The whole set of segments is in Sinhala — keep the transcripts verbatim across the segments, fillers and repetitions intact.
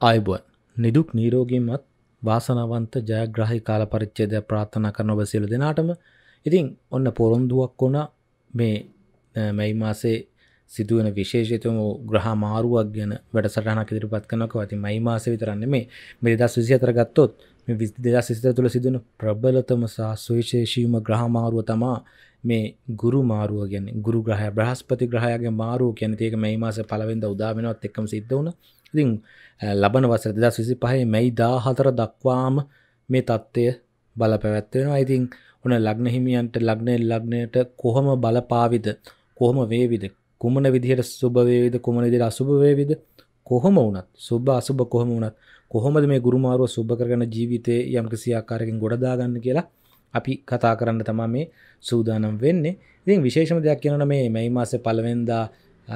ආයුබෝවන් නිදුක් නිරෝගීමත් වාසනාවන්ත ජයග්‍රාහී කාල පරිච්ඡේදය ප්‍රාර්ථනා කරන ඔබ සියලු දෙනාටම ඉතින් ඔන්න පොරොන්දුවක් වුණා මේ මැයි මාසේ සිදුවෙන විශේෂිතම ග්‍රහ මාරුවක් ගැන වැඩසටහනක් ඉදිරිපත් කරනවා. ඉතින් මැයි මාසේ විතරක් නෙමෙයි මේ දෙදාස් විසිහතර ගත්තොත් මේ දෙදාස් විසිහතර තුළ සිදුවෙන ප්‍රබලතම සහ සුවිශේෂීම ග්‍රහ මාරුව තමයි මේ ගුරු මාරුව කියන්නේ. ගුරු ග්‍රහය බ්‍රහස්පති ග්‍රහයාගේ මාරුව කියන්නේ ඒක මැයි මාසේ පළවෙනිදා උදා වෙනවත් එක්කම සිද්ධ වුණා. ඉතින් ලබන වසර දෙදාස් විසිපහේ මැයි දාහතර දක්වාම මේ தත්ත්වය බලපැවැත්වෙනවා. ඉතින් ඔන්න ලග්න හිමියන්ට ලග්නේ ලග්නයට කොහොම බලපාවිද කොහොම වේවිද කුමන විදිහට සුබ වේවිද කුමන විදිහට අසුබ වේවිද කොහොම වුණත් සුබ අසුබ කොහොම වුණත් කොහොමද මේ ගුරු මාරුව සුබ කරගෙන ජීවිතේ යම් කිසි ආකාරයකින් ගොඩ දාගන්න කියලා අපි කතා කරන්න තමයි මේ සූදානම් වෙන්නේ. ඉතින් විශේෂම දෙයක් කියනවා මේ මැයි මාසේ පළවෙනිදා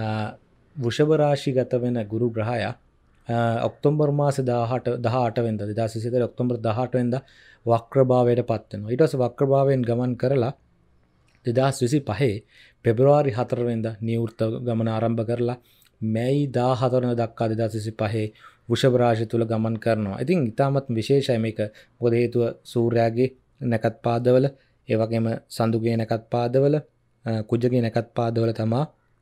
වෘෂභ රාශිගත වෙන ගුරු ග්‍රහයා ඔක්තෝබර් මාසේ දහඅට වෙනිදා දෙදාස් විසිහතර ඔක්තෝබර් දහඅට වෙනිදා වක්‍රභාවයට පත් වෙනවා. ඊට පස්සේ වක්‍රභාවයෙන් ගමන් කරලා දෙදාස් විසිපහේ පෙබරවාරි හතර වෙනිදා නිවෘත ගමන ආරම්භ කරලා මැයි දාහතර වෙනිදා දක්වා දෙදාස් විසිපහේ වෘෂභ රාශිය තුල ගමන් කරනවා. ඉතින් ඊටමත් විශේෂයි මේක. මොකද හේතුව සූර්යාගේ නැකත් පාදවල ඒ වගේම සඳුගේ නැකත් පාදවල කුජගේ නැකත් පාදවල තමයි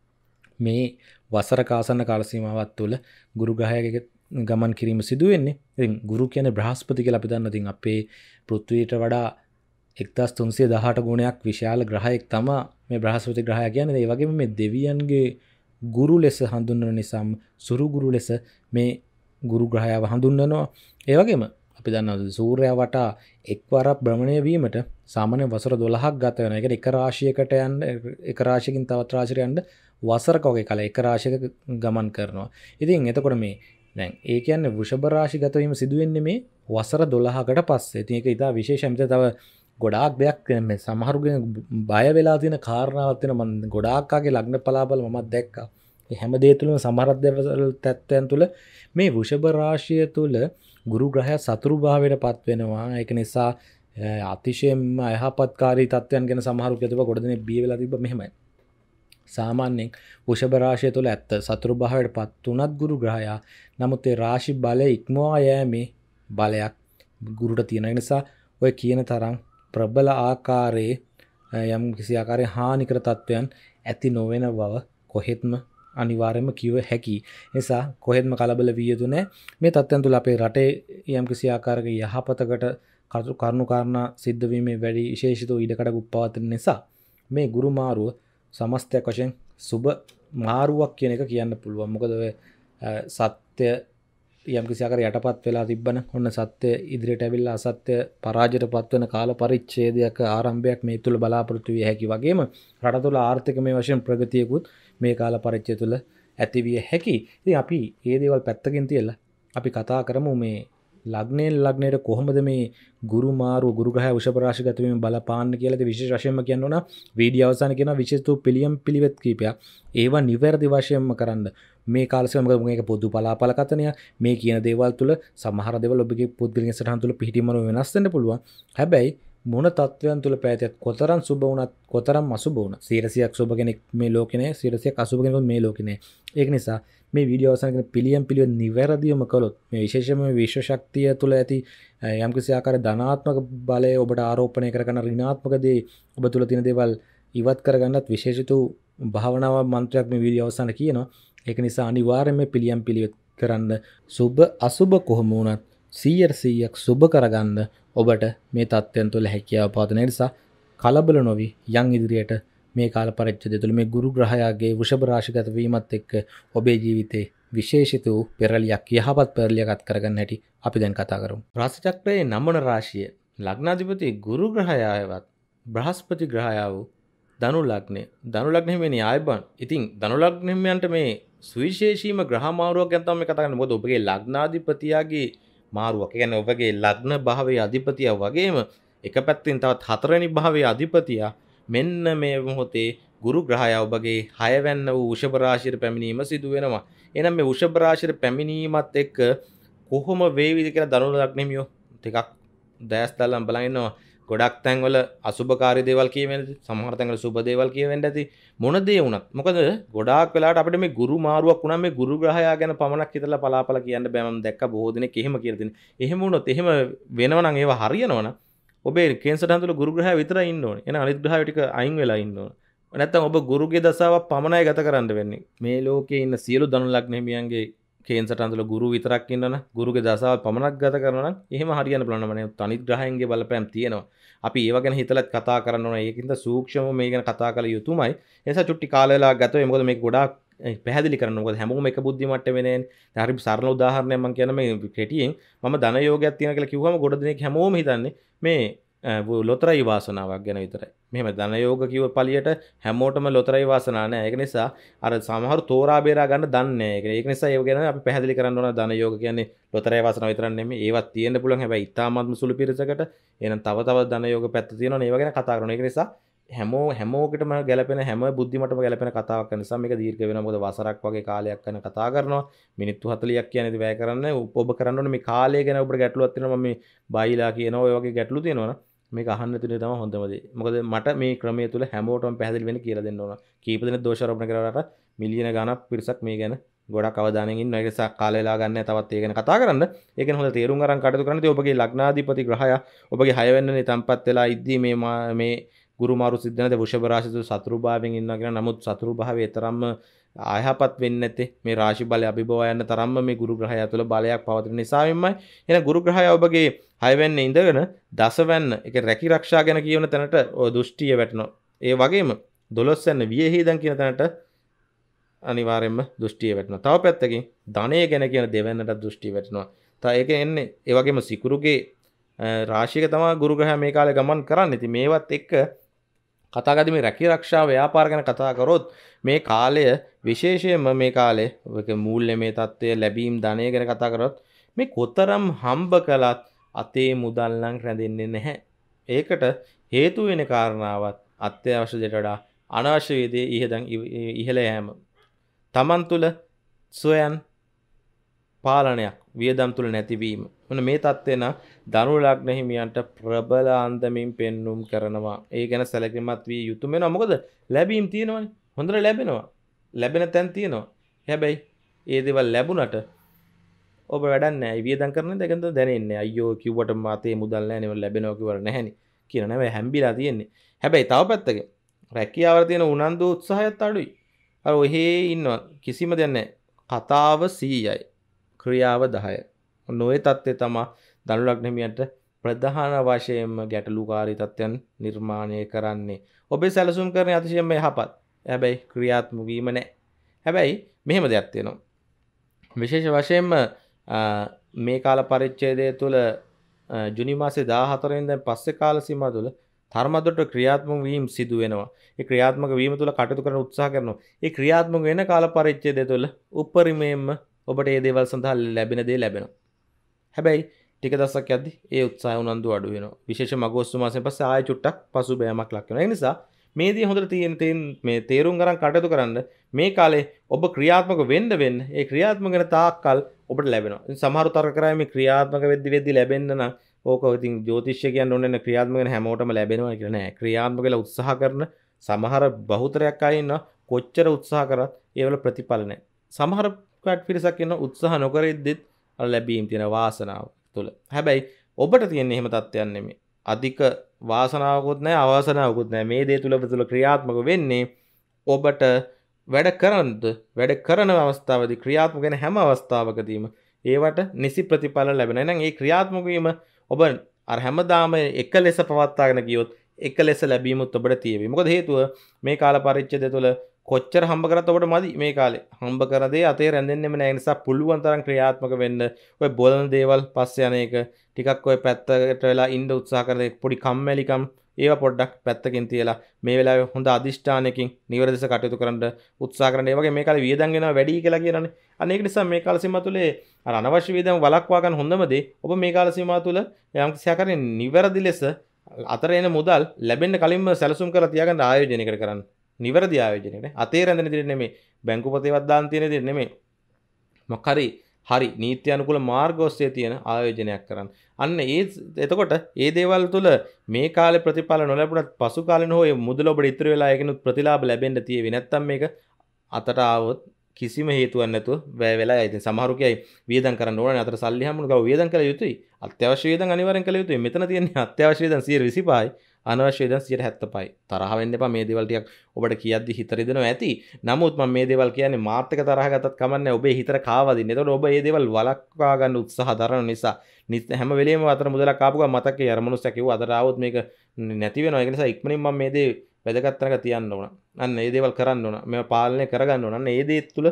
මේ වසර කාසන්න කාල සීමාවක් තුළ ගුරු ග්‍රහයාගේ ගමන් කිරීම සිදු වෙන්නේ. ඉතින් ගුරු කියන්නේ බ්‍රහස්පති කියලා අපි දන්නවා. ඉතින් අපේ පෘථිවියට වඩා එක්දාස් තුන්සිය දහඅට ගුණයක් විශාල ග්‍රහයෙක් තමයි මේ බ්‍රහස්පති ග්‍රහයා කියන්නේ. ඒ වගේම මේ දෙවියන්ගේ ගුරු ලෙස හඳුන්වන නිසාම සුරු ගුරු ලෙස මේ ගුරු ග්‍රහයාව හඳුන්වනවා. ඒ වගේම අපි දන්නවා සූර්යයා වටා එක්වරක් භ්‍රමණය වීමට සාමාන්‍ය වසර දොළහක් ගත වෙනවා. ඒ කියන්නේ එක රාශියකට යන්න එක රාශියකින් තවත් රාශියකට යන්න වසරක වගේ කාලය එක රාශියක ගමන් කරනවා. ඉතින් එතකොට මේ දැන් ඒ කියන්නේ වෘෂභ රාශිගත වීම සිදු වෙන්නේ මේ වසර දොළහකට පස්සේ. ඉතින් ඒක ඉතා විශේෂයි. මෙතන තව ගොඩාක් දෙයක් මේ සමහරුගෙන බය වෙලා තියෙන කාරණාවක් වෙන මම ගොඩාක් ආගේ ලග්න පලාබල මම දැක්කා. මේ හැම දේ තුලම සමහරක් තත්ත්වයන් තුල මේ වෘෂභ රාශිය තුල ගුරු ග්‍රහයා සතුරු භාවයට පත් වෙනවා. ඒක නිසා අතිශයින්ම අයහපත්කාරී තත්ත්වයන් ගැන සමහරු කියනවා ගොඩ දෙනෙක් බිය වෙලා තිබ්බ මෙහෙමයි. සාමාන්‍යයෙන් වෘෂභ රාශිය තුළ ඇත්ත සතුරු භාවයට පත් වුණත් ගුරු ග්‍රහයා නමුත් ඒ රාශි බලය ඉක්මවා යෑමේ බලයක් ගුරුට තියෙන නිසා ඔය කියන තරම් ප්‍රබල ආකාරයේ යම් කිසි ආකාරයේ හානිකර තත්වයන් ඇති නොවන බව කොහෙත්ම අනිවාර්යයෙන්ම කිව හැකි. නිසා කොහෙත්ම කලබල විය යුතු නැහැ. මේ තත්ත්වයන් තුළ අපේ රටේ යම් කිසි ආකාරයක යහපතකට කරුණු කාරණා සිද්ධ වීමේ වැඩි විශේෂිත ඉඩකඩ උප්පවතින නිසා මේ ගුරු මාරුව සමස්තයක් වශයෙන් සුබ මාරුවක් කියන එක කියන්න පුළුවන්. මොකද ඔය සත්‍ය යම් කිසි ආකාරයකට යටපත් වෙලා තිබ්බන ඔන්න සත්‍ය ඉදිරියට ඇවිල්ලා අසත්‍ය පරාජයටපත් වෙන කාල පරිච්ඡේදයක ආරම්භයක් මේ තුල බලාපොරොත්තු විය හැකි වගේම රට තුල ආර්ථිකමය වශයෙන් ප්‍රගතියකුත් මේ කාල පරිච්ඡේදය තුල ඇති විය හැකි. ඉතින් අපි මේ දේවල් පැත්තකින් තියලා අපි කතා කරමු මේ ලග්නේ ලග්නයට කොහොමද මේ ගුරු මාරු ගුරු ග්‍රහය වෘෂභ රාශිගත වීම බලපාන්න කියලාද විශේෂ වශයෙන්ම කියන්න ඕන. වීඩියෝ අවසානයේ කියන විශේෂ පිළියම් පිළිවෙත් කීපයක් ඒවා නිවැරදි වශයෙන්ම කරන්න මේ කාලසීම මොකද මේක පොදු පලාපල කතනය මේ කියන දේවල් තුල සමහර දේවල් ඔබගේ පුද්ගලික සටහන් තුල පිහිටීමම වෙනස් වෙන්න පුළුවන්. හැබැයි මොන තත්වයන් තුල පැවතියත් කොතරම් සුබ වුණත් කොතරම් අසුබ වුණත් සියයට සුබ කෙනෙක් මේ ලෝකේ නැහැ සියයට අසුබ කෙනෙක් මේ ලෝකේ නැහැ. ඒක නිසා මේ වීඩියෝ අවසානයේ පිළියම් පිළිවෙත් නිවැරදිවම කළොත් මේ විශේෂයෙන්ම විශ්ව ශක්තිය තුල ඇති යම්කිසි ආකාරයේ ධනාත්මක බලය ඔබට ආරෝපණය කරගන්න ඍණාත්මක දේ ඔබ තුල තියෙන දේවල් ඉවත් කරගන්නත් විශේෂිත භාවනාව මන්ත්‍රයක් මේ වීඩියෝ අවසානයේ කියනවා. ඒක නිසා අනිවාර්යයෙන්ම මේ පිළියම් පිළිවෙත් කරන්න සුබ අසුබ කොහොම වුණත් සියයට සීයක් සුබ කරගන්න ඔබට මේ තත්ත්වයන් තුළ හැකියාව පවතින නිසා කලබල නොවි යන් ඉදිරියට මේ කාල පරිච්ඡේදය තුළ මේ ගුරු ග්‍රහයාගේ වෘෂභ රාශිගත වීමත් එක්ක ඔබේ ජීවිතේ විශේෂිත වූ පෙරලියක් යහපත් පෙරලියක් අත් කරගන්න හැටි අපි දැන් කතා කරමු. රාශි චක්‍රයේ නවන රාශිය ලග්නාධිපති ගුරු ග්‍රහයාවත් බ්‍රහස්පති ග්‍රහයා වූ ධනු ලග්නය ධනු ලග්නෙ වෙන්නේ ආයබන්. ඉතින් ධනු ලග්නෙම්යන්ට මේ සුවිශේෂීම ග්‍රහ මාරුවක් ගැන තමයි මේ කතා කරන්නේ. මොකද ඔබගේ ලග්නාධිපතියාගේ මාරුවක්. ඒ කියන්නේ ඔබගේ ලග්න භාවයේ අධිපතියා වගේම එක පැත්තකින් තවත් හතරවෙනි භාවයේ අධිපතියා මෙන්න මේ මොහොතේ ගුරු ග්‍රහයා ඔබගේ හයවැන්න වූ වෘෂභ රාශියට පැමිණීම සිදු වෙනවා. එහෙනම් මේ වෘෂභ රාශියට පැමිණීමත් එක්ක කොහොම වේවිද කියලා ධනු ලග්නෙමියෝ ටිකක් දැස් දාලා බලන් ඉන්නවා. ගොඩක් තැන්වල අසුභකාරී දේවල් කියවෙන්නේ සමහර තැන්වල සුභ දේවල් කියවෙන්න ඇති මොන දේ වුණත් මොකද ගොඩාක් වෙලාවට අපිට මේ ගුරු මාරුවක් වුණා මේ ගුරු ග්‍රහයා ගැන පමණක් හිතලා පලාපල කියන්න බෑ මම දැක්ක බොහෝ දෙනෙක් එහෙම කියලා තියෙනවා. එහෙම වුණොත් එහෙම වෙනව නම් ඒව හරියනවනම් ඔබේ කේන්සර් දන්තුල ගුරු ග්‍රහය විතරයි ඉන්න ඕනේ. එහෙනම් අනිත් ග්‍රහය ටික අයින් වෙලා ඉන්න ඕනේ. නැත්තම් ඔබ ගුරුගේ දසාවක් පමණයි ගත කරන්න වෙන්නේ. මේ ලෝකේ ඉන්න සියලු ධනු ලග්න හිමියන්ගේ කේන්සර් අන්තවල ගුරු විතරක් ඉන්නවනම් ගුරුගේ දසාව පමණක් ගත කරනවා නම් එහෙම හරියන්න බලන්න මම තනිත් ග්‍රහයන්ගේ බලපෑම් තියෙනවා. අපි ඒව ගැන හිතලත් කතා කරන්න ඕන. ඒකින්ද සූක්ෂමව මේ ගැන කතා කළ යුතුමයි. ඒ නිසා චුට්ටි කාල වේලාවක් ගත වෙයි. මොකද මේක ගොඩාක් පැහැදිලි කරන්න. මොකද හැමෝම එක බුද්ධි මට්ටමේ නෑනේ. හරි සරල උදාහරණයක් මම කියන මේ කෙටියෙන් මම ධන යෝගයක් තියෙනවා කියලා කිව්වම ගොඩ දෙනෙක් හැමෝම හිතන්නේ මේ ලොතරැයි වාසනාවක් ගැන විතරයි. මෙහෙම ධන යෝග කිව්ව පළියට හැමෝටම ලොතරැයි වාසනාවක් නෑ. ඒක නිසා අර සමහරු තෝරා බේරා ගන්න දන්නේ නෑ. ඒක නිසා ඒව ගැන අපි පැහැදිලි කරන්න ඕන. ධන යෝග කියන්නේ ලොතරැයි වාසනාව විතරක් නෙමෙයි. ඒවත් තියෙන්න පුළුවන්. හැබැයි ඉතාමත්ම සුළු පිරිසකට. එහෙනම් තව තව ධන යෝග පැත්ත තියෙනවා. ඒව ගැන කතා කරනවා. ඒක නිසා හැමෝ හැමෝකටම ගැලපෙන හැම බුද්ධිමටම ගැලපෙන කතාවක් කරන නිසා මේක දීර්ඝ වෙනවා. මොකද වසරක් වගේ කාලයක් යන කතා කරනවා. මිනිත්තු හතළියක් කියන්නේ වැය කරන්න ඔබ කරන්න ඕනේ මේ කාලය ගැන ඔබට ගැටලුවක් තියෙනවා. මම මේ බයිලා කියනවා ඔය වගේ ගැටලු තියෙනවා නම් මේක අහන්න තුනේ තමයි හොඳම දේ. මොකද මට මේ ක්‍රමය තුල හැමෝටම පැහැදිලි වෙන්න කියලා දෙන්න ඕන. කීප දෙනෙක් දෝෂාරෝපණය කරලාට මිලියන ගණක් පිරිසක් මේ ගැන ගොඩක් අවධානයෙන් ඉන්නවා. ඒක නිසා කාලය වෙලා ගන්න තවත් ඒ ගැන කතා කරන්න. ඒක ගැන හොඳ තේරුම් අරන් කටයුතු කරන්න. ඉතින් ඔබගේ ලග්නාධිපති ග්‍රහය ඔබගේ හය වෙනිනේ තම්පත් වෙලා ඉද්දී මේ මේ ගුරු මාරු සිද්ධ නැද වෘෂභ රාශිය තුල සතුරු භාවයෙන් ඉන්නවා කියන නමුත් සතුරු භාවයේ තරම්ම ආයහපත් වෙන්නේ නැත්තේ මේ රාශි බලය අභිභව යන තරම්ම මේ ගුරු ග්‍රහය තුළ බලයක් පවතින නිසාවෙන්මයි. එහෙනම් ගුරු ග්‍රහය ඔබගේ හය වෙනිනේ ඉඳගෙන දස වෙන්න ඒක රැකී ආරක්ෂා ගැන කියන තැනට ඔය දෘෂ්ටිය වැටෙනවා. ඒ වගේම දොළොස් වෙන්න වියහිදන් කියන තැනට අනිවාර්යයෙන්ම දෘෂ්ටිය වැටෙනවා. තව පැත්තකින් ධනය ගැන කියන දෙවැන්නට දෘෂ්ටිය වැටෙනවා. තා ඒක එන්නේ ඒ වගේම සිකුරුගේ රාශියක තමයි ගුරු ග්‍රහය මේ කාලේ ගමන් කරන්නේ. ඉතින් මේවත් එක්ක කතා කරද්දී මේ රැකී ආරක්ෂා ව්‍යාපාර ගැන කතා කරොත් මේ කාලය විශේෂයෙන්ම මේ කාලේ ඔක මූල්‍යමය තත්ත්වය ලැබීම් ධනය ගැන කතා කරොත් මේ කොතරම් හම්බ කළත් අතේ මුදල් නම් රැඳෙන්නේ නැහැ. ඒකට හේතු වෙන කාරණාවත් අත්‍යවශ්‍ය දෙයට වඩා අනවශ්‍ය වේදී ඉහදන් ඉහළ යෑම. Taman තුල සොයන් පාලනයක් වියදම් තුල නැතිවීම. මොන මේ தත්ත්වය නම් ධනු ලග්න හිමියන්ට ප්‍රබල අන්දමින් පෙන්눔 කරනවා. ඒ ගැන සැලකිලිමත් විය යුතු වෙනවා. මොකද ලැබීම් තියෙනවනේ. හොඳට ලැබෙනවා. ලැබෙන තැන් තියෙනවා. හැබැයි ඒ දේවල් ලැබුණට ඔබ වැඩක් නැහැ. වියදම් කරන දෙකෙන්ද දැනෙන්නේ. අයියෝ කිව්වට මාතේ මුදල් නැහැ නේ ලැබෙනවා කිව්වට නැහැනේ. කියන නෑ හැම්බිලා තියෙන්නේ. හැබැයි තව පැත්තකින් රැකියාවල තියෙන උනන්දු උත්සාහයත් අඩුයි. අර ඔහේ ඉන්නවා කිසිම දෙයක් නැහැ. කතාව සීයයි. ක්‍රියාව දහයයි. නොයේ தත්ත්වය තමයි ධනු ලග්න හිමියන්ට ප්‍රධාන වශයෙන්ම ගැටලුකාරී තත්ත්වයන් නිර්මාණය කරන්නේ. ඔබේ සැලසුම් කරන අතිශයින්ම යහපත්. හැබැයි ක්‍රියාත්මක වීම නැහැ. හැබැයි මෙහෙම දෙයක් තියෙනවා. විශේෂ වශයෙන්ම මේ කාල පරිච්ඡේදය තුළ ජුනි මාසේ දාහතර වෙනිදා පස්සේ කාල සීමාව තුළ ධර්මදොට ක්‍රියාත්මක වීම සිදු වෙනවා. ඒ ක්‍රියාත්මක වීම තුළ කටයුතු කරන උත්සාහ කරනවා. ඒ ක්‍රියාත්මක වෙන කාල පරිච්ඡේදය තුළ උපරිමයෙන්ම ඔබට මේ දේවල් සඳහා ලැබෙන දේ ලැබෙනවා. හැබැයි ටික දවසක් යද්දි ඒ උත්සාහය උනන්දු අඩු වෙනවා. විශේෂයෙන්ම අගෝස්තු මාසයෙන් පස්සේ ආයෙ චුට්ටක් පසුබෑමක් ලක් වෙනවා. ඒ නිසා මේ දේ හොඳට තියෙන මේ තේරුම් ගන්න කටයුතු කරන්න මේ කාලේ ඔබ ක්‍රියාත්මක වෙන්න වෙන්න ඒ ක්‍රියාත්මක වෙන තාක්කල් ඔබට ලැබෙනවා. ඉතින් සමහරව තර්ක කරා මේ ක්‍රියාත්මක වෙද්දි වෙද්දි ලැබෙන්න නම් ඕක ඉතින් ජ්‍යොතිෂ්‍ය කියන්නේ ඕනේ නැහැ ක්‍රියාත්මක වෙන හැමෝටම ලැබෙනවා කියලා නෑ. ක්‍රියාත්මක වෙලා උත්සාහ කරන සමහර බහුතරයක් අය ඉන්නවා කොච්චර උත්සාහ කරත් ඒවල ප්‍රතිඵල නැහැ. සමහර කට පිරිසක් ඉන්නවා උත්සාහ නොකර ඉද්දිත් අර ලැබීම් තියෙන වාසනාව තුළ. හැබැයි ඔබට තියෙන එහෙම තත්ත්වයක් නෙමෙයි. අධික වාසනාවකුත් නැහැ අවාසනාවකුත් නැහැ. මේ දේ තුල තුල ක්‍රියාත්මක වෙන්නේ ඔබට වැඩ කරනද වැඩ කරන අවස්ථාවේදී ක්‍රියාත්මක වෙන හැම අවස්ථාවකදීම ඒවට නිසි ප්‍රතිඵල ලැබෙනවා. එහෙනම් මේ ක්‍රියාත්මක වීම ඔබ අර හැමදාම එක ලෙස පවත්වාගෙන ගියොත් එක ලෙස ලැබීමුත් ඔබට තියෙවි. මොකද හේතුව මේ කාල පරිච්ඡේදය තුළ කොච්චර හම්බ කරත් ඔබට මදි මේ කාලේ. හම්බ කරන දේ අතේ රැඳෙන්නෙම නැහැ. ඒ නිසා පුළුවන් තරම් ක්‍රියාත්මක වෙන්න. ඔය බොලන දේවල් පස්සේ යන එක ටිකක් ඔය පැත්තකට වෙලා ඉන්න උත්සාහ කරන පොඩි කම්මැලිකම් ඒවා පොඩ්ඩක් පැත්තකින් තියලා මේ වෙලාවේ හොඳ අදිෂ්ඨානයකින් නිවැරදිව කටයුතු කරන්න උත්සාහ කරන්න. ඒ වගේ මේ කාලේ වියදම් වෙනවා වැඩි කියලා කියනනේ. අන්න ඒක නිසා මේ කාල සීමාව තුළ අර අනවශ්‍ය වියදම් වළක්වා ගන්න හොඳම දේ ඔබ මේ කාල සීමාව තුළ යම් කිසි ආකාරයෙන් නිවැරදි ලෙස අතර එන මුදල් ලැබෙන්න කලින්ම සැලසුම් කරලා තියාගන්න ආයෝජනයකට කරන්න. නිවැරදි ආයෝජනයකට. අතේ රැඳෙන දේ නෙමෙයි. බැංකු පොතේවත් දාන්න තියෙන දේ නෙමෙයි. මොකක් හරි හරි නීති අනුකූල මාර්ග ඔස්සේ තියෙන ආයෝජනයක් කරන්න. අන්න ඒ එතකොට ඒ දේවල් තුළ මේ කාලේ ප්‍රතිඵල නොලැබුණත් පසු කාලෙන හෝ මුදල ඔබට ඉතුරු වෙලා ඒකිනුත් ප්‍රතිලාභ ලැබෙන්න තියෙවි. නැත්තම් මේක අතට ආවොත් කිසිම හේතුවක් නැතුව වැය වෙලා යයි. ඉතින් සමහරු කියයි වියදම් කරන්න ඕනේ අතට සල්ලි හම්බුන ගාව වියදම් කළ යුතුයි. අත්‍යවශ්‍ය වියදම් අනිවාර්යෙන් කළ යුතුයි. මෙතන තියෙන්නේ අත්‍යවශ්‍ය වියදම් සියයට විසිපහයි. අනවශ්‍ය වියදම් සියයට හැත්තෑපහයි. තරහ වෙන්න එපා මේ දේවල් ටිකක් ඔබට කියද්දි හිත රිදෙනවා ඇති. නමුත් මම මේ දේවල් කියන්නේ මාත් එක්ක තරහ ගත්තත් කමන්නේ ඔබේ හිතට කාවදින්න. එතකොට ඔබ මේ දේවල් වළක්වා ගන්න උත්සාහ දරන නිසා හැම වෙලෙම අතර මුදලක් ආපු ගමන් මතකේ අර මනුස්සයා කිව්වා අතට ආවොත් මේක නැති වෙනවා. ඒක නිසා ඉක්මනින් මම මේ දේ වැදගත් තැනක තියන්න ඕන. අන්න මේ දේවල් කරන්න ඕන. මේවා පාලනය කරගන්න ඕන. අන්න මේ දේ තුල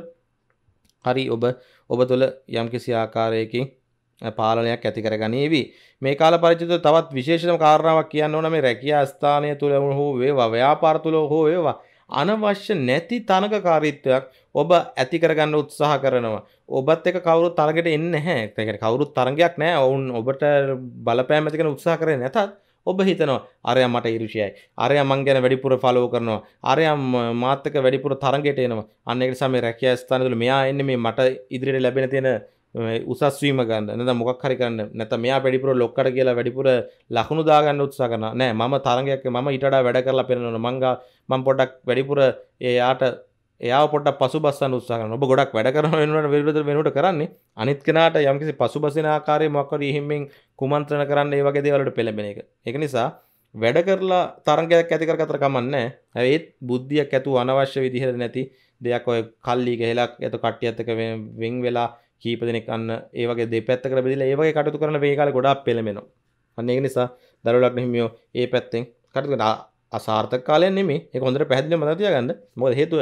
හරි ඔබ ඔබ තුල යම්කිසි ආකාරයකින් පාලනයක් ඇති කරගනීවි. මේ කාල පරිච්ඡේදය තවත් විශේෂම කාරණාවක් කියන්න ඕන මේ රැකියා ස්ථානය තුල හෝ වේවා ව්‍යාපාර තුල හෝ වේවා අනවශ්‍ය නැති තරඟකාරීත්වයක් ඔබ ඇති කරගන්න උත්සාහ කරනවා. ඔබත් එක්ක කවුරුත් තරඟයට එන්නේ නැහැ. ඒ කියන්නේ කවුරුත් තරඟයක් නැහැ. ඔවුන් ඔබට බලපෑම් ඇති කරන උත්සාහ කරේ නැතත් ඔබ හිතනවා අරයා මට ඊර්ෂ්‍යයි. අරයා මං ගැන වැඩිපුර ෆලෝ කරනවා. අරයා මාත් එක්ක වැඩිපුර තරඟයට එනවා. අන්න ඒක නිසා මේ රැකියා ස්ථාන තුල මෙයා එන්නේ මේ මට ඉදිරියට ලැබෙන තියෙන උසස් වීම ගන්න. නැත්නම් මොකක් හරි කරන්න. නැත්නම් මෙයා වැඩිපුර ලොක්කට කියලා වැඩිපුර ලකුණු දාගන්න උත්සාහ කරනවා. නෑ මම තරඟයක් මම ඊට වඩා වැඩ කරලා පෙන්නනවා. මං මම පොඩ්ඩක් වැඩිපුර එයාට එයාව පොඩ්ඩක් පසුබස්සන්න උත්සාහ කරනවා. ඔබ ගොඩක් වැඩ කරන වෙනුවට විරුද්ධ වෙනුවට කරන්නේ අනිත් කෙනාට යම්කිසි පසුබසින ආකාරයේ මොකක් හරි හිමින් කුමන්ත්‍රණ කරන්න ඒ වගේ දේවල් වලට පෙළඹෙන එක. ඒක නිසා වැඩ කරලා තරංගයක් ඇති කරගත්තට කමක් නැහැ. ඒත් බුද්ධියක් ඇතුව අනවශ්‍ය විදිහට නැති දෙයක් ඔය කල්ලි ගහලා එත කට්ටියත් එක්ක වෙන් වෙලා කීප දෙනෙක් අන්න ඒ වගේ දෙපැත්තකට බෙදලා ඒ වගේ කටයුතු කරන මේ කාලේ ගොඩාක් පෙළඹෙනවා. අන්න ඒක නිසා දරුවෝ ලග්න හිමියෝ ඒ පැත්තෙන් කටයුතු කරන අසාර්ථක කාලයක් නෙමෙයි. ඒක හොඳට පැහැදිලිව මතක තියාගන්න. මොකද හේතුව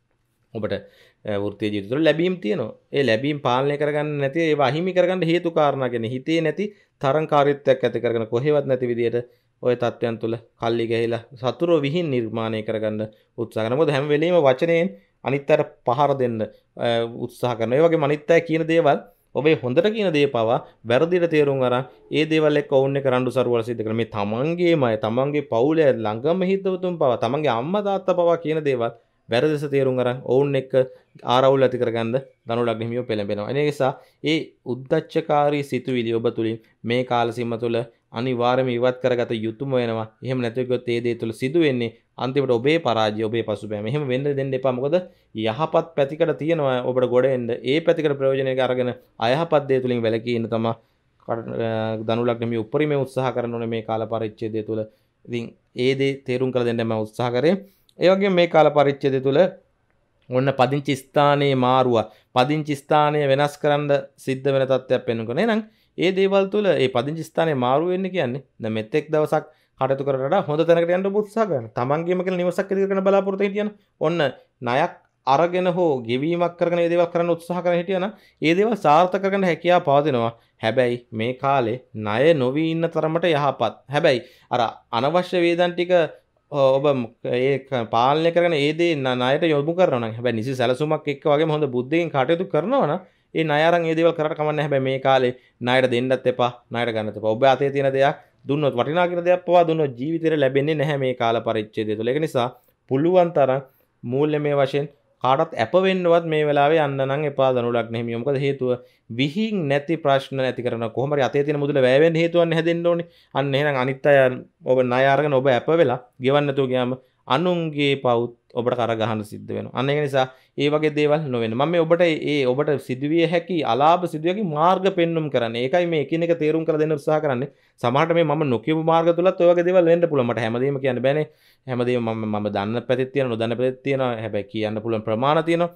ඔබට වෘත්තීය ජීවිත තුළ ලැබීම් තියෙනවා. ඒ ලැබීම් පාලනය කරගන්න නැති ඒවා අහිමි කරගන්න හේතු කාරණා කියන්නේ හිතේ නැති තරංකාරීත්වයක් ඇති කරගෙන කොහෙවත් නැති විදියට ওই තත්ත්වයන් තුළ කල්ලි ගහලා සතුරු විහිං නිර්මාණය කරගන්න උත්සාහ කරනවා. මොකද හැම වෙලෙම වචනයෙන් අනිත් අයට පහර දෙන්න උත්සාහ කරනවා. ඒ වගේම අනිත් අය කියන දේවල් ඔබේ හොඳට කියන දේ පවා වැරදිට තේරුම් අරන් ඒ දේවල් එක්ක ඔවුන් එක රණ්ඩු සරුවල සිද්ධ කරන මේ තමන්ගේම අය තමන්ගේ පවුලේ ළඟම හිතවතුන් පවා තමන්ගේ අම්මා තාත්තා පවා කියන දේවල් වැරදිස තේරුම් අරන් ඔවුන් එක්ක ආරවුල් ඇති කරගන්න ධනු ලග්න හිමියෝ පෙළඹෙනවා. ඒ නිසා ඒ උද්දච්චකාරී සිතුවිලි ඔබ තුලින් මේ කාල සීම තුළ අනිවාර්යයෙන්ම ඉවත් කරගත යුතුම වෙනවා. එහෙම නැත්නම් ගොත් ඒ දේ තුළ සිදු වෙන්නේ අන්තිමට ඔබේ පරාජය ඔබේ පසුබෑම. එහෙම වෙන්න දෙන්න එපා. මොකද යහපත් පැතිකඩ තියෙනවා ඔබට ගොඩ එන්න. ඒ පැතිකඩ ප්‍රයෝජනයක අරගෙන අයහපත් දේ තුලින් වැළකී ඉන්න තමයි ධනු ලග්න හිමියෝ උපරිම උත්සාහ කරන ඕනේ මේ කාල පරිච්ඡේදය තුළ. ඉතින් ඒ දේ තේරුම් කරලා දෙන්න මම උත්සාහ කරේ. ඒ වගේම මේ කාල පරිච්ඡේදය තුළ ඔන්න පදිංචි ස්ථානයේ මාරුව පදිංචි ස්ථානය වෙනස් කරන්න සිද්ධ වෙන තත්ත්වයක් පෙන්වනවා. එහෙනම් ඒ දේවල් තුළ ඒ පදිංචි ස්ථානයේ මාරු වෙන්නේ කියන්නේ දැන් මෙතෙක් දවසක් කටයුතු කරලා වඩා හොඳ තැනකට යන්න ඔබ උත්සාහ කරනවා. තමන්ගේම කියලා නිවසක් ඉදිරි කරන බලාපොරොත්තු හිටියන ඔන්න ණයක් අරගෙන හෝ ගෙවීමක් කරගෙන මේ දේවල් කරන්න උත්සාහ කරන හිටියන ඒ දේවල් සාර්ථක කරගන්න හැකියාව පවතිනවා. හැබැයි මේ කාලේ ණය නොවි ඉන්න තරමට යහපත්. හැබැයි අර අනවශ්‍ය වේදන් ටික ඔබ ඒ පාලනය කරගෙන ඒ දේ ණයට යොමු කරනවා නම් හැබැයි නිසි සැලසුමක් එක්ක වගේම හොඳ බුද්ධියෙන් කටයුතු කරනවා නම් ඒ ණය අරන් ඒ දේවල් කරාට කමක් නැහැ. හැබැයි මේ කාලේ ණයට දෙන්නත් එපා ණයට ගන්නත් එපා. ඔබ අතේ තියෙන දෙයක් දුන්නොත් වටිනා කියන දෙයක් පවා දුන්නොත් ජීවිතේට ලැබෙන්නේ නැහැ මේ කාල පරිච්ඡේදය තුළ. ඒක නිසා පුළුවන් තරම් මූල්‍යමය වශයෙන් කාටත් අප වෙන්නවත් මේ වෙලාවේ යන්න නම් එපා ධනු ලග්න හිමියෝ. මොකද හේතුව විහිං නැති ප්‍රශ්න නැති කරන කොහොම හරි අතේ තියෙන මුදල වැය වෙන්න හේතුවක් හැදෙන්න ඕනේ. අන්න එහෙනම් අනිත් අය ඔබ ණය අරගෙන ඔබ අප වෙලා ගෙවන්න නැතුව ගියාම අනුන්ගේ පවුත් ඔබට කර ගහන්න සිද්ධ වෙනවා. අන්න ඒක නිසා ඒ වගේ දේවල් නොවෙන්න. මම මේ ඔබට ඒ ඔබට සිදුවිය හැකි අලාභ සිදුවිය හැකි මාර්ග පෙන්වුම් කරන්නේ. ඒකයි මේ එකිනෙක තේරුම් කරලා දෙන්න උත්සාහ කරන්නේ. සමහරට මේ මම නොකියපු මාර්ග තුලත් ඔය වගේ දේවල් වෙන්න පුළුවන්. මට හැමදේම කියන්න බෑනේ. හැමදේම මම මම දන්න පැත්තේ තියෙනවා නොදන්න පැත්තේ තියෙනවා. හැබැයි කියන්න පුළුවන් ප්‍රමාණ තියෙනවා.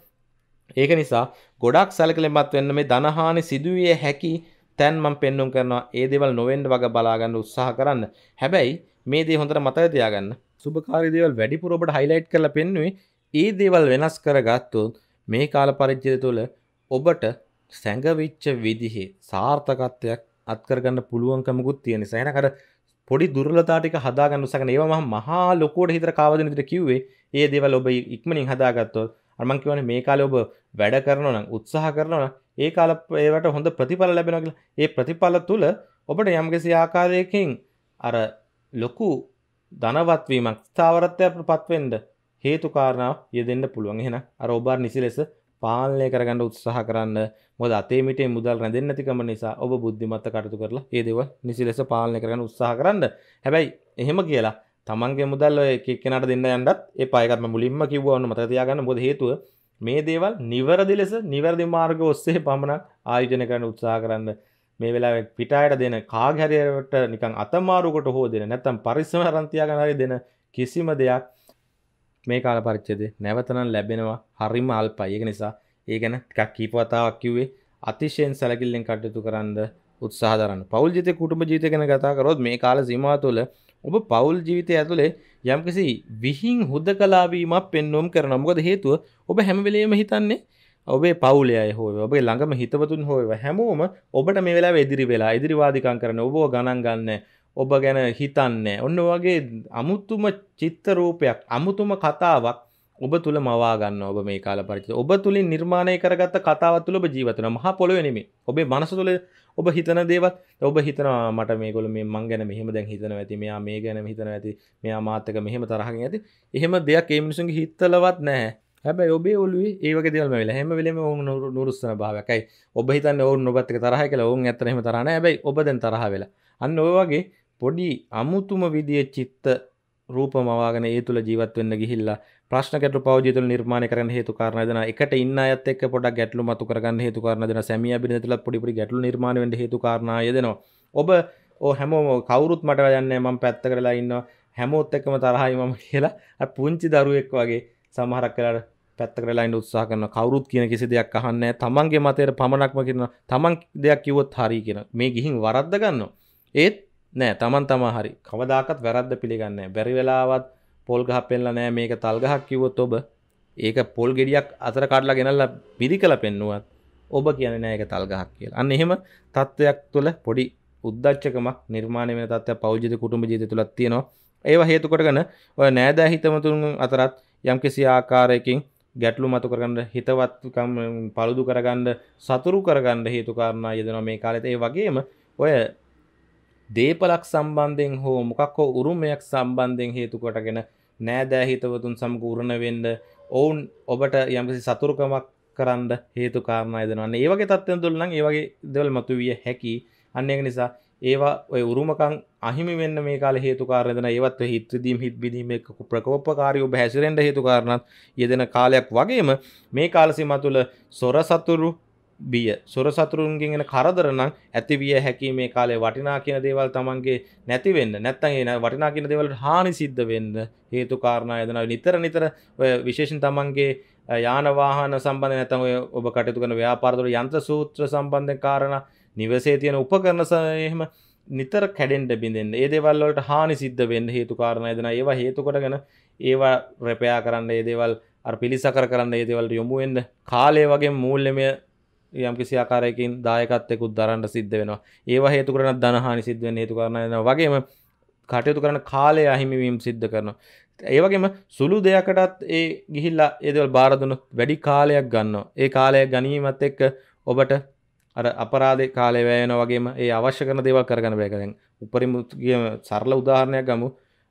ඒක නිසා ගොඩක් සැලකිලිමත් වෙන්න මේ ධනහානි සිදුවිය හැකි තැන් මම පෙන්වුම් කරනවා. ඒ දේවල් නොවෙන්න වග බලා ගන්න උත්සාහ කරන්න. හැබැයි මේ දේ හොඳට මතක තියාගන්න. සුබකාරී දේවල් වැඩිපුර ඔබට හයිලයිට් කරලා පෙන්වුවේ ඒ දේවල් වෙනස් කරගත්තොත් මේ කාල පරිච්ඡේදය තුළ ඔබට සැඟවිච්ච විදිහේ සාර්ථකත්වයක් අත් කරගන්න පුළුවන්කමකුත් තියෙන නිසා එහෙනම් අර පොඩි දුර්වලතා ටික හදාගන්න උත්සාහ කරන ඒවා මම මහා ලොකුවට හිතට කාවදින විදිහට කිව්වේ ඒ දේවල් ඔබ ඉක්මනින් හදාගත්තොත් අර මම කියවනේ මේ කාලේ ඔබ වැඩ කරනවා නම් උත්සාහ කරනවා නම් ඒ කාල ඒවට හොඳ ප්‍රතිඵල ලැබෙනවා කියලා. ඒ ප්‍රතිඵල තුළ ඔබට යම්කිසි ආකාරයකින් අර ලොකු ධනවත් වීමක් ස්ථාවරත්වයටපත් වෙන්න හේතු කාරණා යෙදෙන්න පුළුවන්. එහෙනම් අර ඔබ නිසි ලෙස පාලනය කරගන්න උත්සාහ කරන්න. මොකද අතේ මිටේ මුදල් රැඳෙන්නේ නැතිකම නිසා ඔබ බුද්ධිමත්ව කටයුතු කරලා මේ දේවල් නිසි ලෙස පාලනය කරගන්න උත්සාහ කරන්න. හැබැයි එහෙම කියලා තමන්ගේ මුදල් ඔය එක එක්කෙනාට දෙන්න යන්නත් එපා. ඒකත් මම මුලින්ම කිව්වා වුණ මතක තියාගන්න. මොකද හේතුව මේ දේවල් නිවැරදි ලෙස නිවැරදි මාර්ග ඔස්සේ පමණක් ආයෝජනය කරන්න උත්සාහ කරන්න. මේ වෙලාවේ පිටායට දෙන කාගේ හරියට නිකන් අතමාරුකට හෝ දෙන නැත්නම් පරිස්සම අරන් තියාගෙන හරි දෙන කිසිම දෙයක් මේ කාල පරිච්ඡේදේ නැවත නම් ලැබෙනවා හරිම අල්පයි. ඒක නිසා ඒ ගැන ටිකක් කීප වතාවක් කිව්වේ අතිශයින් සැලකිල්ලෙන් කටයුතු කරන්න උත්සාහ දරන්න. පෞල් ජීවිතේ කුටුම්බ ජීවිතය ගැන කතා කරොත් මේ කාල සීමාව තුළ ඔබ පෞල් ජීවිතය ඇතුලේ යම්කිසි විහිං හුදකලා වීමක් පෙන්වුම් කරනවා. මොකද හේතුව ඔබ හැම වෙලෙම හිතන්නේ ඔබේ පවුලේ අය හෝ ඔබේ ළඟම හිතවතුන් හෝ හැමෝම ඔබට මේ වෙලාවේ එදිරි වෙලා එදිරිවාදිකම් කරන ඔබව ගණන් ගන්න ඔබ ගැන හිතන්නේ ඔන්න වගේ අමුතුම චිත්ත රූපයක් අමුතුම කතාවක් ඔබ තුල මවා ගන්න ඔබ මේ කාල පරිච්ඡේදය ඔබ තුලින් නිර්මාණය කරගත්ත කතාවක් තුල ඔබ ජීවත් වෙනවා. මහා පොළොවේ නෙමෙයි. ඔබේ මනස තුල ඔබ හිතන දේවල් ඔබ හිතනවා මට මේගොල්ලෝ මේ මං ගැන මෙහෙම දැන් හිතනවා ඇති. මෙයා මේ ගැන හිතනවා ඇති. මෙයා මාත් එක්ක මෙහෙම තරහකින් ඇති. එහෙම දෙයක් ඒ මිනිසුන්ගේ හිතලවත් නැහැ. හැබැයි ඔබේ ඔළුවේ ඒ වගේ දේවල් මැවිලා හැම වෙලෙම ඕන් නුරුස්සන භාවයක්. අයි ඔබ හිතන්නේ ඕන් ඔබත් එක්ක තරහයි කියලා. ඕන් ඇත්තට එහෙම තරහ නැහැ. හැබැයි ඔබ දැන් තරහ වෙලා. අන්න ඔය වගේ පොඩි අමුතුම විදියේ චිත්ත රූපමවාගෙන ඒ තුල ජීවත් වෙන්න ගිහිල්ලා ප්‍රශ්න ගැටළු පෞද්ගලික තුල නිර්මාණය කරන්න හේතු කාරණා දෙනවා. එකට ඉන්න අයත් එක්ක පොඩක් ගැටළු මතු කරගන්න හේතු කාරණා දෙනවා. සැමියා බිරිඳ තුලත් පොඩි පොඩි ගැටළු නිර්මාණය වෙන්න හේතු කාරණා යෙදෙනවා. ඔබ ඔය හැමෝම කවුරුත් මට යන්නේ මම පැත්ත කරලා ඉන්නවා. හැමෝත් එක්කම තරහයි මම කියලා අර පුංචි දරුවෙක් වගේ සමහරක් වෙලාවට පැත්ත කරලා ඉන්න උත්සාහ කරනවා. කවුරුත් කියන කිසි දෙයක් අහන්නේ නැහැ. තමන්ගේ මතයට පමණක්ම කියනවා. තමන් දෙයක් කිව්වොත් හරි කියනවා. මේ ගිහින් වරද්ද ගන්නවා. ඒත් නෑ තමන් තමා හරි. කවදාකවත් වැරද්ද පිළිගන්නේ නැහැ. බැරි වෙලාවත් පොල් ගහක් පෙන්නලා නෑ මේක තල් ගහක් කිව්වොත් ඔබ ඒක පොල් ගෙඩියක් අතර කඩලා ගෙනල්ලා පිරිකලා පෙන්නුවත් ඔබ කියන්නේ නෑ ඒක තල් ගහක් කියලා. අන්න එහෙම තත්වයක් තුළ පොඩි උද්දච්චකමක් නිර්මාණය වෙන තත්ත්වයක් පෞල් ජීවිත කුටුම්බ ජීවිතය තුලත් තියෙනවා. ඒවා හේතු කොටගෙන ඔය නෑදෑ හිතවතුන් අතරත් යම්කිසි ආකාරයකින් ගැටලු මතු කරගන්න හිතවත්කම් පළුදු කරගන්න සතුරු කරගන්න හේතු කාරණා යෙදෙනවා මේ කාලෙත්. ඒ වගේම ඔය දේපලක් සම්බන්ධයෙන් හෝ මොකක් හෝ උරුමයක් සම්බන්ධයෙන් හේතු කොටගෙන නෑදෑ හිතවතුන් සමග උරණ වෙන්න ඔවුන් ඔබට යම්කිසි සතුරුකමක් කරන්න හේතු කාරණා යෙදෙනවා. අන්න ඒ වගේ තත්ත්වයන් තුළ නම් ඒ වගේ දේවල් මතුවිය හැකි. අන්න ඒක නිසා ඒවා ඔය උරුමකම් අහිමි වෙන්න මේ කාලේ හේතු කාරණා දෙන ඒවත් හිත විදීම් හිත විදීම් එක්ක ප්‍රකෝපකාරී ඔබ හැසිරෙන්න හේතු කාරණාත් යෙදෙන කාලයක් වගේම මේ කාල සීමා තුළ සොර සතුරු බිය සොර සතුරුන්ගෙන් එන කරදර නම් ඇති විය හැකි. මේ කාලේ වටිනා කියන දේවල් තමන්ගේ නැති වෙන්න නැත්නම් ඒ වටිනා කියන දේවල් හානි සිද්ධ වෙන්න හේතු කාරණා යෙදෙනවා. නිතර නිතර ඔය විශේෂයෙන් තමන්ගේ යාන වාහන සම්බන්ධ නැත්නම් ඔය ඔබ කටයුතු කරන ව්‍යාපාර වල යන්ත්‍ර සූත්‍ර සම්බන්ධ කාරණා නිවසේ තියෙන උපකරණ එහෙම නිතර කැඩෙන්න බින්දෙන්න ඒ දේවල් වලට හානි සිද්ධ වෙන්න හේතු කාරණා දෙනවා. ඒවා හේතු කොටගෙන ඒවා රෙපෙයා කරන්න ඒ දේවල් අර පිළිසකර කරන්න ඒ දේවල් යොමු වෙන්න කාලය වගේ මූල්‍යමය යම් කිසි ආකාරයකින් දායකත්වයකුත් දරන්න සිද්ධ වෙනවා. ඒවා හේතු කරගෙන ධන හානි සිද්ධ වෙන්න හේතු කාරණා දෙනවා. වගේම කටයුතු කරන කාලය අහිමි වීම සිද්ධ කරනවා. ඒ වගේම සුළු දෙයකටත් ඒ ගිහිල්ලා ඒ දේවල් බාර දුන්නොත් වැඩි කාලයක් ගන්නවා. ඒ කාලය ගැනීමත් එක්ක ඔබට අර අපරාධේ කාලය වැය වෙනවා වගේම ඒ අවශ්‍ය කරන දේවල් කරගන්න බෑ. දැන් උපරිම සරල උදාහරණයක් ගමු.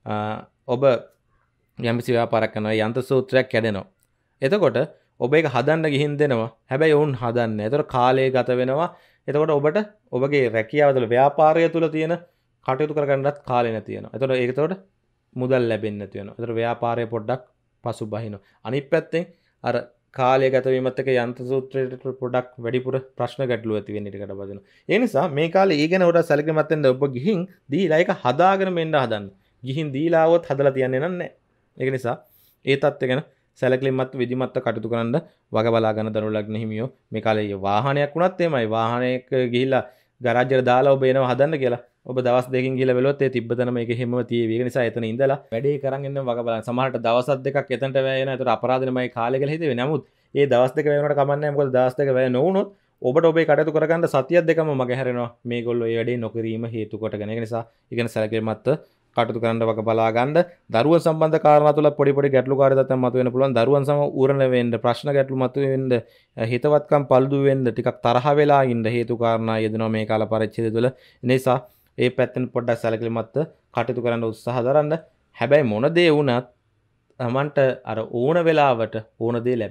ඔබ යම්කිසි ව්‍යාපාරයක් කරනවා. යන්ත්‍ර සූත්‍රයක් කැඩෙනවා. එතකොට ඔබ ඒක හදන්න ගිහින් දෙනවා. හැබැයි වුන් හදන්නේ නැහැ. ඒතර කාලය ගත වෙනවා. එතකොට ඔබට ඔබගේ රැකියාව තුළ ව්‍යාපාරය තුළ තියෙන කටයුතු කරගන්නත් කාලය නැති වෙනවා. එතකොට ඒක එතකොට මුදල් ලැබෙන්නේ නැති වෙනවා. එතකොට ව්‍යාපාරය පොඩ්ඩක් පසුබහිනවා. අනිත් පැත්තෙන් අර කාලය ගත වීමත් එක්ක යන්ත්‍ර සූත්‍රයට පොඩ්ඩක් වැඩිපුර ප්‍රශ්න ගැටලු ඇති වෙන්න ඉඩ කඩ බදිනවා. ඒ නිසා මේ කාලේ ඊ ගැන උඩ සැලකිලිමත් වෙන්න ඔබ ගිහින් දීලා ඒක හදාගෙන මෙන්න හදන්න. ගිහින් දීලා આવොත් හදලා තියන්නේ නැහැ. ඒක නිසා ඒ தත්ත්ව ගැන සැලකිලිමත් විධිමත්ව කටයුතු කරන්න වග බලා ගන්න දරුණු ලග්න හිමියෝ මේ කාලේ වාහනයක් වුණත් එමයයි වාහනයක ගිහිල්ලා ගරාජ් එකට දාලා ඔබ එනවා හදන්න කියලා ඔබ දවස් දෙකකින් ගිහලා බැලුවොත් ඒ තිබ්බතන මේක හැමම තියෙවි. ඒක නිසා එතන ඉඳලා වැඩේ කරන් එන්න වග බලන්න. සමහරට දවස් දෙකක් එතනට වැය වෙනවා. ඒතර අපරාධෙමයි කාලය කියලා හිතෙන්නේ. නමුත් ඒ දවස් දෙක වැය වුණාට කමන්නේ නැහැ. මොකද දවස් දෙක වැය නොවුනොත් ඔබට ඔබේ කටයුතු කරගන්න සතියක් දෙකම මග හැරෙනවා. මේගොල්ලෝ ඒ වැඩේ නොකිරීම හේතු කොටගෙන. ඒක නිසා ඊගෙන සැලකිලිමත්ව කටයුතු කරන්න වග බලා ගන්න. දරුවන් සම්බන්ධ කාරණා තුළ පොඩි පොඩි ගැටලුකාරී තත්ත්වයන් මතුවෙන්න පුළුවන්. දරුවන් සම ඌරණ වෙන්න, ප්‍රශ්න ගැටලු මතුවෙන්න, හිතවත්කම් පළුදු වෙන්න, ටිකක් තරහ වෙලා ඉන්න හේතු කාරණා යෙදෙනවා මේ කාල පරිච්ඡේදය තුළ. නිසා ඒ පැත්තෙන් පොඩ්ඩක් සැලකිලිමත්ව කටයුතු කරන්න උත්සාහ දරන්න. හැබැයි මොන දේ වුණත් Tamanට අර ඕන වෙලාවට ඕන දේ ලැබෙනවා.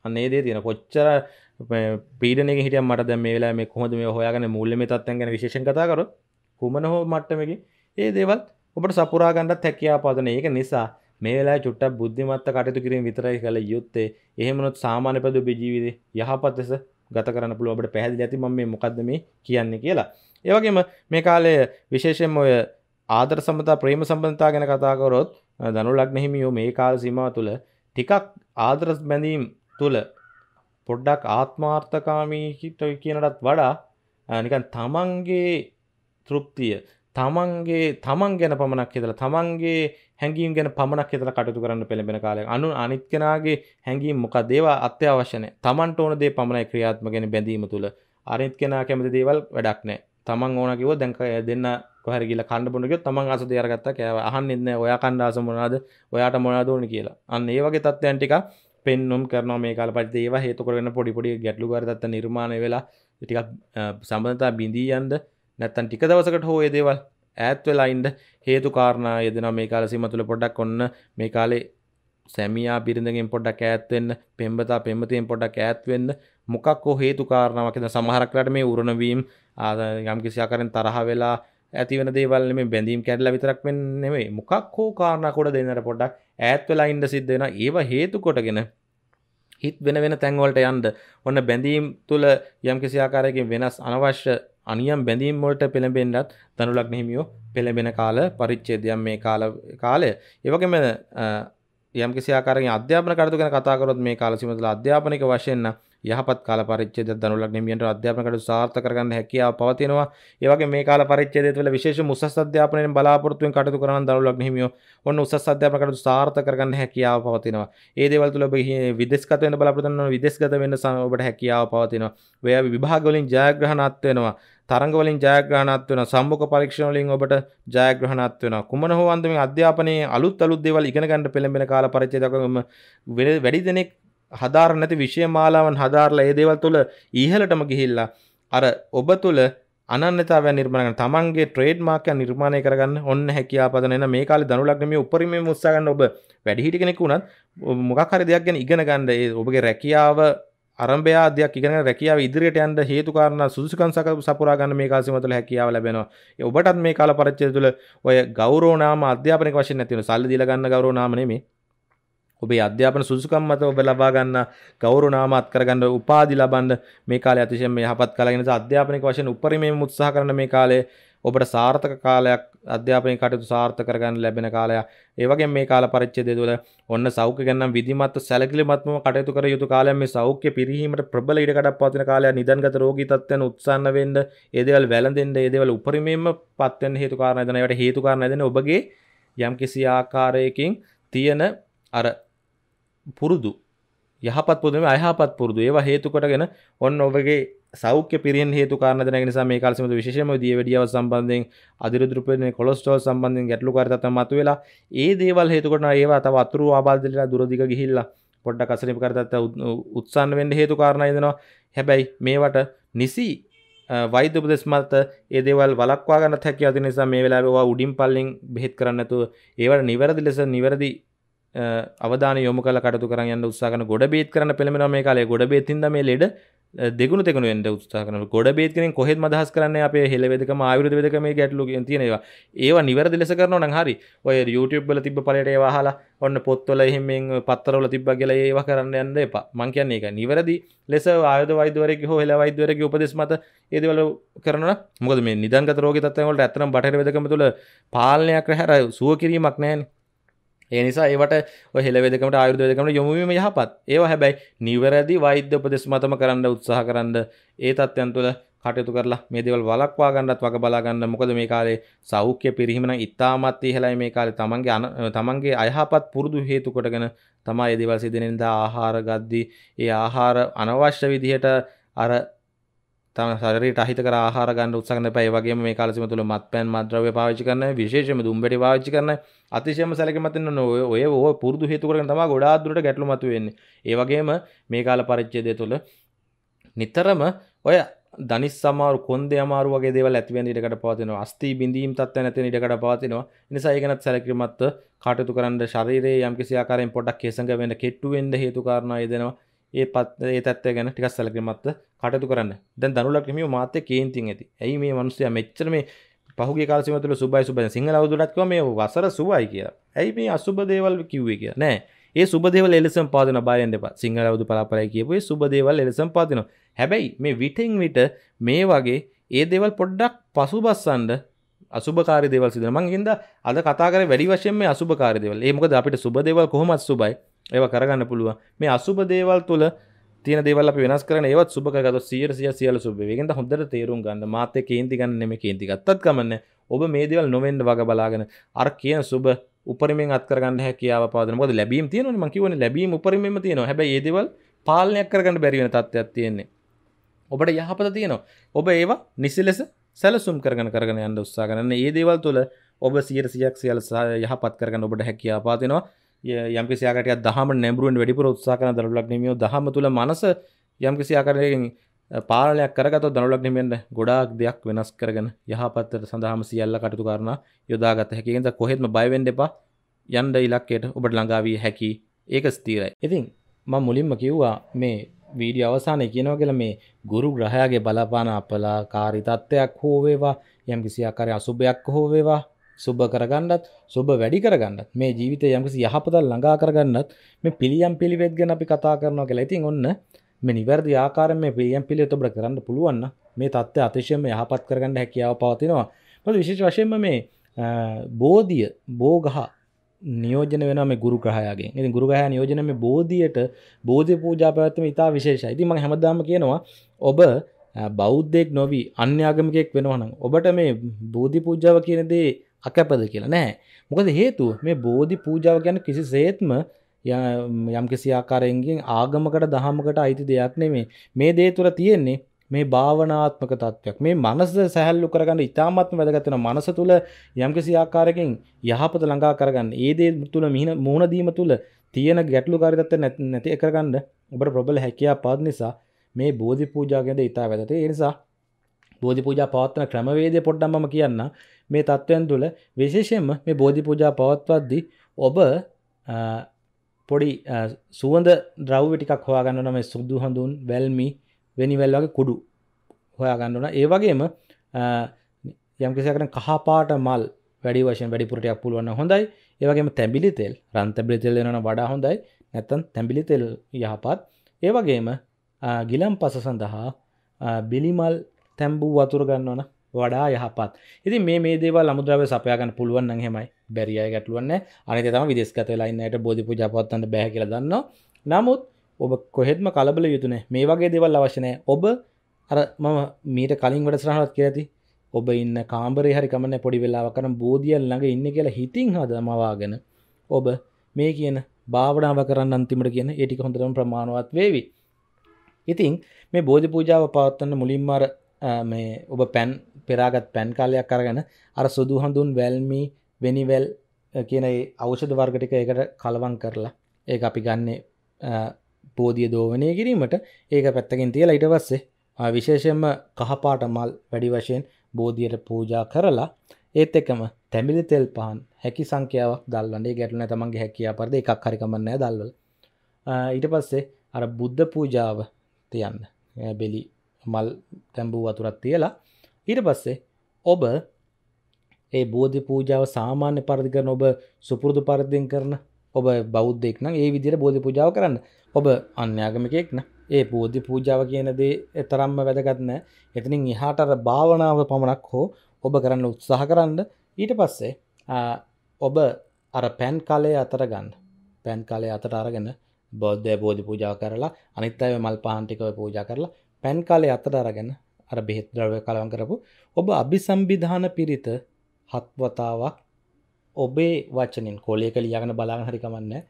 අන්න ඒ දේ තියෙන. කොච්චර පීඩනයකින් හිටියම් මට දැන් මේ වෙලාවේ මේ කොහොමද මේ හොයාගන්නේ මූල්‍යමය තත්ත්වයන් ගැන විශේෂයෙන් කතා කරොත් කුමන හෝ මට්ටමකින් ඒ දේවල් ඔබට සපුරා ගන්නත් හැකියාව පවතන. ඒක නිසා මේ වෙලාවේ චුට්ටක් බුද්ධිමත්ව කටයුතු කිරීම විතරයි කළ යුත්තේ. එහෙම වුණොත් සාමාන්‍ය පද ඔබේ ජීවිතේ යහපත් ලෙස ගත කරන්න පුළුවන්. ඔබට පැහැදිලි ඇති මම මේ මොකද්ද මේ කියන්නේ කියලා. ඒ වගේම මේ කාලේ විශේෂයෙන්ම ඔය ආදර සම්බන්ධතා ප්‍රේම සම්බන්ධතා ගැන කතා කරොත් ධනු ලග්න හිමියෝ මේ කාල සීමාව තුළ ටිකක් ආදර බැඳීම් තුළ පොඩ්ඩක් ආත්මාර්ථකාමී කියනටත් වඩා නිකන් තමන්ගේ තෘප්තිය තමන්ගේ තමන් ගැන පමණක් හිතලා තමන්ගේ හැඟීම් ගැන පමණක් හිතලා කටයුතු කරන්න පෙළඹෙන කාලයක්. අනු අනිත් කෙනාගේ හැඟීම් මොකද ඒවා අත්‍යවශ්‍ය නැහැ. තමන්ට ඕන දේ පමණයි ක්‍රියාත්මක වෙන බැඳීම තුළ. අනිත් කෙනා කැමති දේවල් වැඩක් නැහැ. තමන් ඕන කිව්වොත් දැන් දෙන්න කොහරි ගිහලා කන්න බොන්න කිව්වොත් තමන් ආස දේ අරගත්තා කෑවා. අහන්නේ නැහැ ඔයා කන්න ආස මොනවද? ඔයාට මොනවද ඕනේ කියලා. අන්න ඒ වගේ තත්ත්වයන් ටික පෙන්නුම් කරනවා මේ කාල පරිච්ඡේදය. ඒවා හේතු කරගෙන පොඩි පොඩි ගැටලුකාරී තත්ත්ව නිර්මාණය වෙලා ටිකක් සම්බන්ධතා බිඳී යන්න නැත්තම් ටික දවසකට හෝ ඒ දේවල් ඈත් වෙලා ඉන්න හේතු කාරණා යෙදෙනවා මේ කාල සීමාව තුළ. පොඩ්ඩක් ඔන්න මේ කාලේ සැමියා බිරිඳගෙන් පොඩ්ඩක් ඈත් වෙන්න, පෙම්වතා පෙම්වතියෙන් පොඩ්ඩක් ඈත් වෙන්න මොකක් හෝ හේතු කාරණාවක් ඉතින් සමහරක් වෙලාවට මේ උරණ වීම යම් කිසි ආකාරයෙන් තරහ වෙලා ඇති වෙන දේවල් නෙමෙයි, බැඳීම් කැඩලා විතරක් වෙන්නේ නෙමෙයි. මොකක් හෝ කාරණා කොට දෙන්නට පොඩ්ඩක් ඈත් වෙලා ඉන්න සිද්ධ වෙනවා. ඒවා හේතු කොටගෙන හිත වෙන වෙන තැන් වලට යන්න ඔන්න බැඳීම් තුල යම් කිසි ආකාරයකින් වෙනස් අනවශ්‍ය අනියම් බැඳීම් වලට පෙළඹෙන්නත් ධනු ලග්න හිමියෝ පෙළඹෙන කාල පරිච්ඡේදයක් මේ කාල කාලය. ඒ වගේම යම් කිසි ආකාරයකින් අධ්‍යාපන කටයුතු ගැන කතා කරොත් මේ කාල සීමාව තුළ අධ්‍යාපනික වශයෙන් යහපත් කාල පරිච්ඡේදයක් ධනු ලග්න හිමියන්ට අධ්‍යාපන කටයුතු සාර්ථක කරගන්න හැකියාව පවතිනවා. ඒ වගේම මේ කාල පරිච්ඡේදය තුළ විශේෂම උසස් අධ්‍යාපනයෙන් බලාපොරොත්තු වෙන කටයුතු කරන ධනු ලග්න හිමියෝ ඔන්න උසස් අධ්‍යාපන කටයුතු සාර්ථක කරගන්න හැකියාව පවතිනවා. ඒ දේවල් තුළ ඔබ විදේශගත වෙන්න බලාපොරොත්තු වෙනවා, විදේශගත වෙන්න ඔබට හැකියාව පවතිනවා. ඔය විභාග වලින් ජයග්‍රහණත් වෙනවා. තරංග වලින් ජයග්‍රහණත් වෙනවා. සම්මුඛ පරීක්ෂණ වලින් ඔබට ජයග්‍රහණත් වෙනවා. කුමන හෝ අන්දමින් අධ්‍යාපනයේ අලුත් අලුත් දේවල් ඉගෙන ගන්න පෙළඹෙන කාල පරිච්ඡේදයක් වැඩි දෙනෙක් හදාර නැති විෂය මාලාවන් හදාarලා ඒ දේවල් තුළ ඉහළටම ගිහිල්ලා අර ඔබ තුළ අනන්‍යතාවය නිර්මාණය කරන තමන්ගේ ට්‍රේඩ් මාක් එක නිර්මාණය කරගන්න ඔන්න හැකියාව පදන එන මේ කාලේ ධනු ලග්න මේ උපරිමයෙන් උත්සාහ ගන්න ඔබ වැඩිහිටි කෙනෙක් වුණත් මොකක් හරි දෙයක් ගැන ඉගෙන ගන්න ඒ ඔබගේ රැකියාව ආරම්භය ආදියක් ඉගෙන ගන්න රැකියාව ඉදිරියට යන්න හේතු කාරණා සුදුසුකම් සපුරා ගන්න මේ කාල සීමාව තුළ හැකියාව ලැබෙනවා. ඒ ඔබටත් මේ කාල පරිච්ඡේදය තුළ ඔය ගෞරව නාම අධ්‍යාපනික වශයෙන් නැති වෙන සල්ලි දීලා ගන්න ගෞරව නාම නෙමෙයි. ඔබේ අධ්‍යාපන සුදුසුකම් මත ඔබ ලබා ගන්න ගෞරව නාම අත් කරගන්න උපාධි ලබන්න මේ කාලේ අතිශයින්ම යහපත් කාලයක්. නිසා අධ්‍යාපනික වශයෙන් උපරිමයෙන් උත්සාහ කරන මේ කාලේ ඔබට සාර්ථක කාලයක් අධ්‍යාපනික කටයුතු සාර්ථක කරගන්න ලැබෙන කාලයක්. ඒ වගේම මේ කාල පරිච්ඡේදය තුළ ඔන්න සෞඛ්‍ය ගැන නම් විධිමත් සැලකිලිමත්වම කටයුතු කර යුතු කාලයක්. මේ සෞඛ්‍ය පිරිහීමට ප්‍රබල ඉඩකඩක් පවතින කාලයක්. නිදන්ගත රෝගී තත්ත්වයන් උත්සන්න වෙන්න, ඒ දේවල් වැළඳෙන්න, ඒ දේවල් උපරිමයෙන්ම පත් වෙන්න හේතු කාරණා දෙන. ඒවට හේතු කාරණා දෙන්නේ ඔබගේ යම්කිසි ආකාරයකින් තියෙන අර පුරුදු යහපත් පුරුදු අයහපත් පුරුදු ඒවා හේතු කොටගෙන ඔන්න ඔබගේ සෞඛ්‍ය පිරිහෙන හේතු කාරණා දෙන නිසා මේ කාල සීමාව විශේෂයෙන්ම දියවැඩියාව සම්බන්ධයෙන් අධිරුධිරපේන කොලෙස්ටරෝල් සම්බන්ධයෙන් ගැටලුකාරී තත්ත්වයන් මතුවෙලා ඒ දේවල් හේතු කොටන ඒවා තව අතුරු ආබාධිතලා දුරදිග ගිහිල්ලා පොඩ්ඩක් අසනීපකාරී තත්ත්ව උත්සන්න වෙන්න හේතු කාරණා දෙනවා. හැබැයි මේවට නිසි වෛද්‍ය උපදෙස් මත ඒ දේවල් වළක්වා ගන්නත් හැකියාව තියෙන නිසා මේ වෙලාවේ ඔයා උඩින් පල්ලෙන් බෙහෙත් කරන්න නැතුව ඒවට නිවැරදි ලෙස නිවැරදි අවධානය යොමු කරලා කටයුතු කරන් යන්න උත්සාහ කරන ගොඩ බේත් කරන්න පෙළඹෙනවා මේ කාලේ. ගොඩ බේත් හින්දා මේ ලෙඩ දෙගුණ තෙගුණ වෙන්න උත්සාහ කරනවා. ගොඩ බේත් කෙනෙක් කොහෙත්ම අදහස් කරන්නේ අපේ හෙළ වේදකම ආයුර්වේද වේදකමේ ගැටලු තියෙන ඒවා. ඒවා නිවැරදි ලෙස කරනවා නම් හරි. ඔය YouTube වල තිබ්බ ඵලයට ඒවා අහලා ඔන්න පොත්වල එහෙමෙන් පත්තරවල තිබ්බා කියලා ඒවා කරන්න යන්න එපා. මං කියන්නේ ඒක. නිවැරදි ලෙස ආයුර්වේද වෛද්‍යවරයෙක් හෝ හෙළ වෛද්‍යවරයෙක්ගේ උපදෙස් මත ඒ දේවල් කරනවා. මොකද මේ නිදන්ගත රෝගී තත්ත්වයන් වලට ඇත්තටම බටහිර වේදකම තුළ පාලනයක් හැර සුව කිරීමක් නැහැනේ. ඒ නිසා ඒවට ඔය හෙළ වේදකමට ආයුර්වේද වේදකමට යොමු වීම යහපත්. ඒවා හැබැයි නිවැරදි වෛද්‍ය උපදෙස් මතම කරන්න උත්සාහ කරන්න ඒ තත්ත්වයන් තුළ කටයුතු කරලා මේ දේවල් වළක්වා ගන්නත් වග බලා ගන්න. මොකද මේ කාලේ සෞඛ්‍ය පිරිහීම නම් ඉතාමත් ඉහළයි. මේ කාලේ තමන්ගේ තමන්ගේ අයහපත් පුරුදු හේතු කොටගෙන තමයි මේ දේවල් සිදෙන නිසා ආහාර ගද්දී ඒ ආහාර අනවශ්‍ය විදිහට අර තම ශරීරයට අහිත කර ආහාර ගන්න උත්සාහ කරන්න එපා. ඒ වගේම මේ කාල සීමාව තුළ මත්පැන් මත්ද්‍රව්‍ය පාවිච්චි කරන, විශේෂයෙන්ම දුම්බැටි පාවිච්චි කරන අතිශයම සැලකිලිමත් වෙන්න ඔය ඔය ඔය පුරුදු හේතු කරගෙන තමයි ගොඩාක් දුරට ගැටලු මතුවෙන්නේ. ඒ වගේම මේ කාල පරිච්ඡේදය තුළ නිතරම ඔය දනිස් සමාරු කොන්දේ අමාරු වගේ දේවල් ඇති වෙන ඉඩකඩ පවතිනවා. අස්ථි බිඳීම් තත්ත්වයන් ඇති වෙන ඉඩකඩ පවතිනවා. ඒ නිසා ඒ ගැනත් සැලකිලිමත්ව කටයුතු කරන්න ශරීරයේ යම්කිසි ආකාරයෙන් පොඩ්ඩක් කෙසඟ වෙන්න, කෙට්ටු වෙන්න හේතු කාරණා යෙදෙනවා. ඒ පත් ඒ තත්ත්වය ගැන ටිකක් සැලකිලිමත්ව කටයුතු කරන්න. දැන් ධනු ලග්න හිමියෝ මාත් එක්ක කේන්තියෙන් ඇති. ඇයි මේ මිනිස්සයා මෙච්චර මේ පහුගිය කාල සීමාව තුළ සුබයි සුබයි සිංහල අවුරුද්දට කිව්වා මේ වසර සුබයි කියලා. ඇයි මේ අසුබ දේවල් කිව්වේ කියලා. නෑ. ඒ සුබ දේවල් එලෙසම පාදින බය වෙන්න එපා. සිංහල අවුරුදු පරාපරයි කියපු ඒ සුබ දේවල් එලෙසම පාදිනවා. හැබැයි මේ විටින් විට මේ වගේ ඒ දේවල් පොඩ්ඩක් පසුබස්සන්න අසුබකාරී දේවල් සිදු වෙනවා. මම හින්දා අද කතා කරේ වැඩි වශයෙන් මේ අසුබකාරී දේවල්. ඒ මොකද අපිට සුබ දේවල් කොහොමද සුබයි. ඒවා කරගන්න පුළුවන්. මේ අසුබ දේවල් තුල තියෙන දේවල් අපි වෙනස් කරන ඒවත් සුබ කරගත්තොත් සියයට සියයක් සියලු සුබ වෙයි. ඒකෙන්ද හොඳට තේරුම් ගන්න. මාත් එක්ක කේන්ති ගන්න නෙමෙයි කේන්ති ගත්තත් කමන්නේ. ඔබ මේ දේවල් නොවෙන්න වග බලාගෙන අර කියන සුබ උපරිමයෙන් අත් කරගන්න හැකියාව පවදන. මොකද ලැබීම් තියෙනවනේ මම කියවනේ ලැබීම් උපරිමයෙන්ම තියෙනවා. හැබැයි මේ දේවල් පාලනයක් කරගන්න බැරි වෙන තත්ත්වයක් තියෙන්නේ. ඔබට යහපත තියෙනවා. ඔබ ඒවා නිසි ලෙස සැලසුම් කරගෙන කරගෙන යන්න උත්සාහ කරන්න. මේ දේවල් තුළ ඔබ සියයට සියයක් සියල්ල යහපත් කරගන්න ඔබට හැකියාව පවතිනවා. යම් කිසි ආකාරයකට දහම නැඹුරුවෙන් වැඩිපුර උත්සාහ කරන ධනු ලග්න හිමියෝ දහම තුළ මනස යම් කිසි ආකාරයකින් පාලනයක් කරගත්තොත් ධනු ලග්න හිමියන්ට ගොඩාක් දෙයක් වෙනස් කරගෙන යහපතට සඳහාම සියල්ල කටයුතු කරන යොදාගත හැකි. ඒ නිසා කොහෙත්ම බය වෙන්න එපා. යන්න ඉලක්කයට ඔබට ළඟා විය හැකි. ඒක ස්ථිරයි. ඉතින් මම මුලින්ම කිව්වා මේ වීඩියෝ අවසානයේ කියනවා කියලා මේ ගුරු ග්‍රහයාගේ බලපාන අපලාකාරී තත්ත්වයක් හෝ වේවා යම් කිසි ආකාරයක අසුබයක් හෝ වේවා සුබ කරගන්නත් සුබ වැඩි කරගන්නත් මේ ජීවිතේ යම් කිසි යහපත ළඟා කරගන්නත් මේ පිළියම් පිළිවෙත් ගැන අපි කතා කරනවා කියලා. ඉතින් ඔන්න මේ නිවැරදි ආකාරයෙන් මේ පිළියම් පිළිවෙත් ඔබට කරන්න පුළුවන් නම් මේ தත්ත්වය අතිශයම යහපත් කරගන්න හැකියාව පවතිනවා. මොකද විශේෂ වශයෙන්ම මේ බෝධිය බෝගහ නියෝජන වෙනවා මේ ගුරු ග්‍රහයාගෙන්. ඉතින් ගුරු ග්‍රහයා නියෝජන මේ බෝධියට බෝධි පූජා පැවැත්වීම ඉතා විශේෂයි. ඉතින් මම හැමදාම කියනවා ඔබ බෞද්ධයෙක් නොවි අන්‍ය ආගමිකයෙක් වෙනවා නම් ඔබට මේ බෝධි පූජාව කියන දේ අකැපද කියලා නෑ. මොකද හේතුව මේ බෝධි පූජාව කියන්නේ කිසිසේත්ම යම් කිසි ආකාරයෙන් ආගමකට දහමකට අයිති දෙයක් නෙමෙයි. මේ දේ තුළ තියෙන්නේ මේ භාවනාත්මක තත්වයක්. මේ මනස සැහැල්ලු කරගන්න ඉතාමත්ම වැදගත් වෙනවා. මනස තුළ යම්කිසි ආකාරයකින් යහපත ළඟා කරගන්න. ඒ දේ තුළ මුහුණ දීම තුළ තියෙන ගැටලුකාරී තත්ත්ව නැති කරගන්න ඔබට ප්‍රබල හැකියාවක් පාද නිසා මේ බෝධි පූජා ගැන ඉතා වැදගත්. ඒ නිසා බෝධි පූජා පවත්වන ක්‍රමවේදය පොඩ්ඩක් මම කියන්න. මේ තත්ත්වයන් තුළ විශේෂයෙන්ම මේ බෝධි පූජා පවත්වද්දී ඔබ පොඩි සුවඳ ද්‍රව්‍ය ටිකක් හොයාගන්න ඕන. මේ සුදු හඳුන් වැල්මි වෙනිවැල් වගේ කුඩු හොයා ගන්න ඕන. ඒ වගේම යම් කිසි ආකාරයක කහ පාට මල් වැඩි වශයෙන් වැඩිපුර ටිකක් පුළුවන් නම් හොඳයි. ඒ වගේම තැඹිලි තෙල්, රන් තැඹිලි තෙල් වෙනවනම් වඩා හොඳයි. නැත්නම් තැඹිලි තෙල් යහපත්. ඒ වගේම ගිලම්පස සඳහා බිලිමල් තැඹු වතුර ගන්නවනම් වඩා යහපත්. ඉතින් මේ මේ දේවල් අමුද්‍රව්‍ය සපයා ගන්න පුළුවන් නම් එහෙමයි. බැරි අය ගැටලුවක් නැහැ. අනිත් ඒ තමයි විදේශගත වෙලා ඉන්න අයට බෝධි පූජා පවත්වන්න බෑ කියලා දන්නවා. නමුත් ඔබ කොහෙත්ම කලබල යුතු නැහැ. මේ වගේ දේවල් අවශ්‍ය නැහැ. ඔබ අර මම මීට කලින් වැඩසටහනක් කියලා ඇති. ඔබ ඉන්න කාමරේ හරි කමන්නේ පොඩි වෙලාවක් කරන් බෝධිය ළඟ ඉන්නේ කියලා හිතින් හදමවාගෙන ඔබ මේ කියන භාවනාව කරන්න අන්තිමට කියන ඒ ටික හොඳටම ප්‍රමාණවත් වේවි. ඉතින් මේ බෝධි පූජාව පවත්වන්න මුලින්ම අර මේ ඔබ පෑන් පෙරාගත් පෑන් කාලයක් අරගෙන අර සුදු හඳුන් වැල්මි වෙනිවැල් කියන ඒ ඖෂධ වර්ග ටික ඒකට කලවම් කරලා ඒක අපි ගන්නේ බෝධිය දෝවනය කිරීමට. ඒක පැත්තකින් තියලා ඊට පස්සේ විශේෂයෙන්ම කහපාට මල් වැඩි වශයෙන් බෝධියට පූජා කරලා ඒත් එක්කම තැඹිලි තෙල් පහන් හැකි සංඛ්‍යාවක් දැල්වන්න. ඒ ගැටලු නැහැ තමන්ගේ හැකියාව පරිදි එකක් හරි කමක් නැහැ දැල්වල. ඊට පස්සේ අර බුද්ධ පූජාව තියන්න. බෙලි මල් තැඹු වතුරක් තියලා ඊට පස්සේ ඔබ ඒ බෝධි පූජාව සාමාන්‍ය පරිදි කරන ඔබ සුපුරුදු පරිදිෙන් කරන ඔබ බෞද්ධයෙක් නම් ඒ විදිහට බෝධි පූජාව කරන්න. ඔබ අන්‍ය ආගමිකයෙක් නම් ඒ බෝධි පූජාව කියන දේ තරම්ම වැදගත් නැහැ. එතනින් එහාට අර භාවනාව පමණක් හෝ ඔබ කරන්න උත්සාහ කරන්න. ඊට පස්සේ ඔබ අර පෑන් කාලය අතර ගන්න. පෑන් කාලය අතට අරගෙන බෞද්ධ බෝධි පූජාව කරලා අනිත් අය මල් පහන් ටික පූජා කරලා පෑන් කාලය අතට අරගෙන අර බෙහෙත් ද්‍රව්‍ය කලවම් කරපු ඔබ අභිසම්බිධාන පිරිත හත් වතාවක් ඔබේ වචනෙන් කොලයක ලියාගෙන බලාගෙන හරි කමන්නේ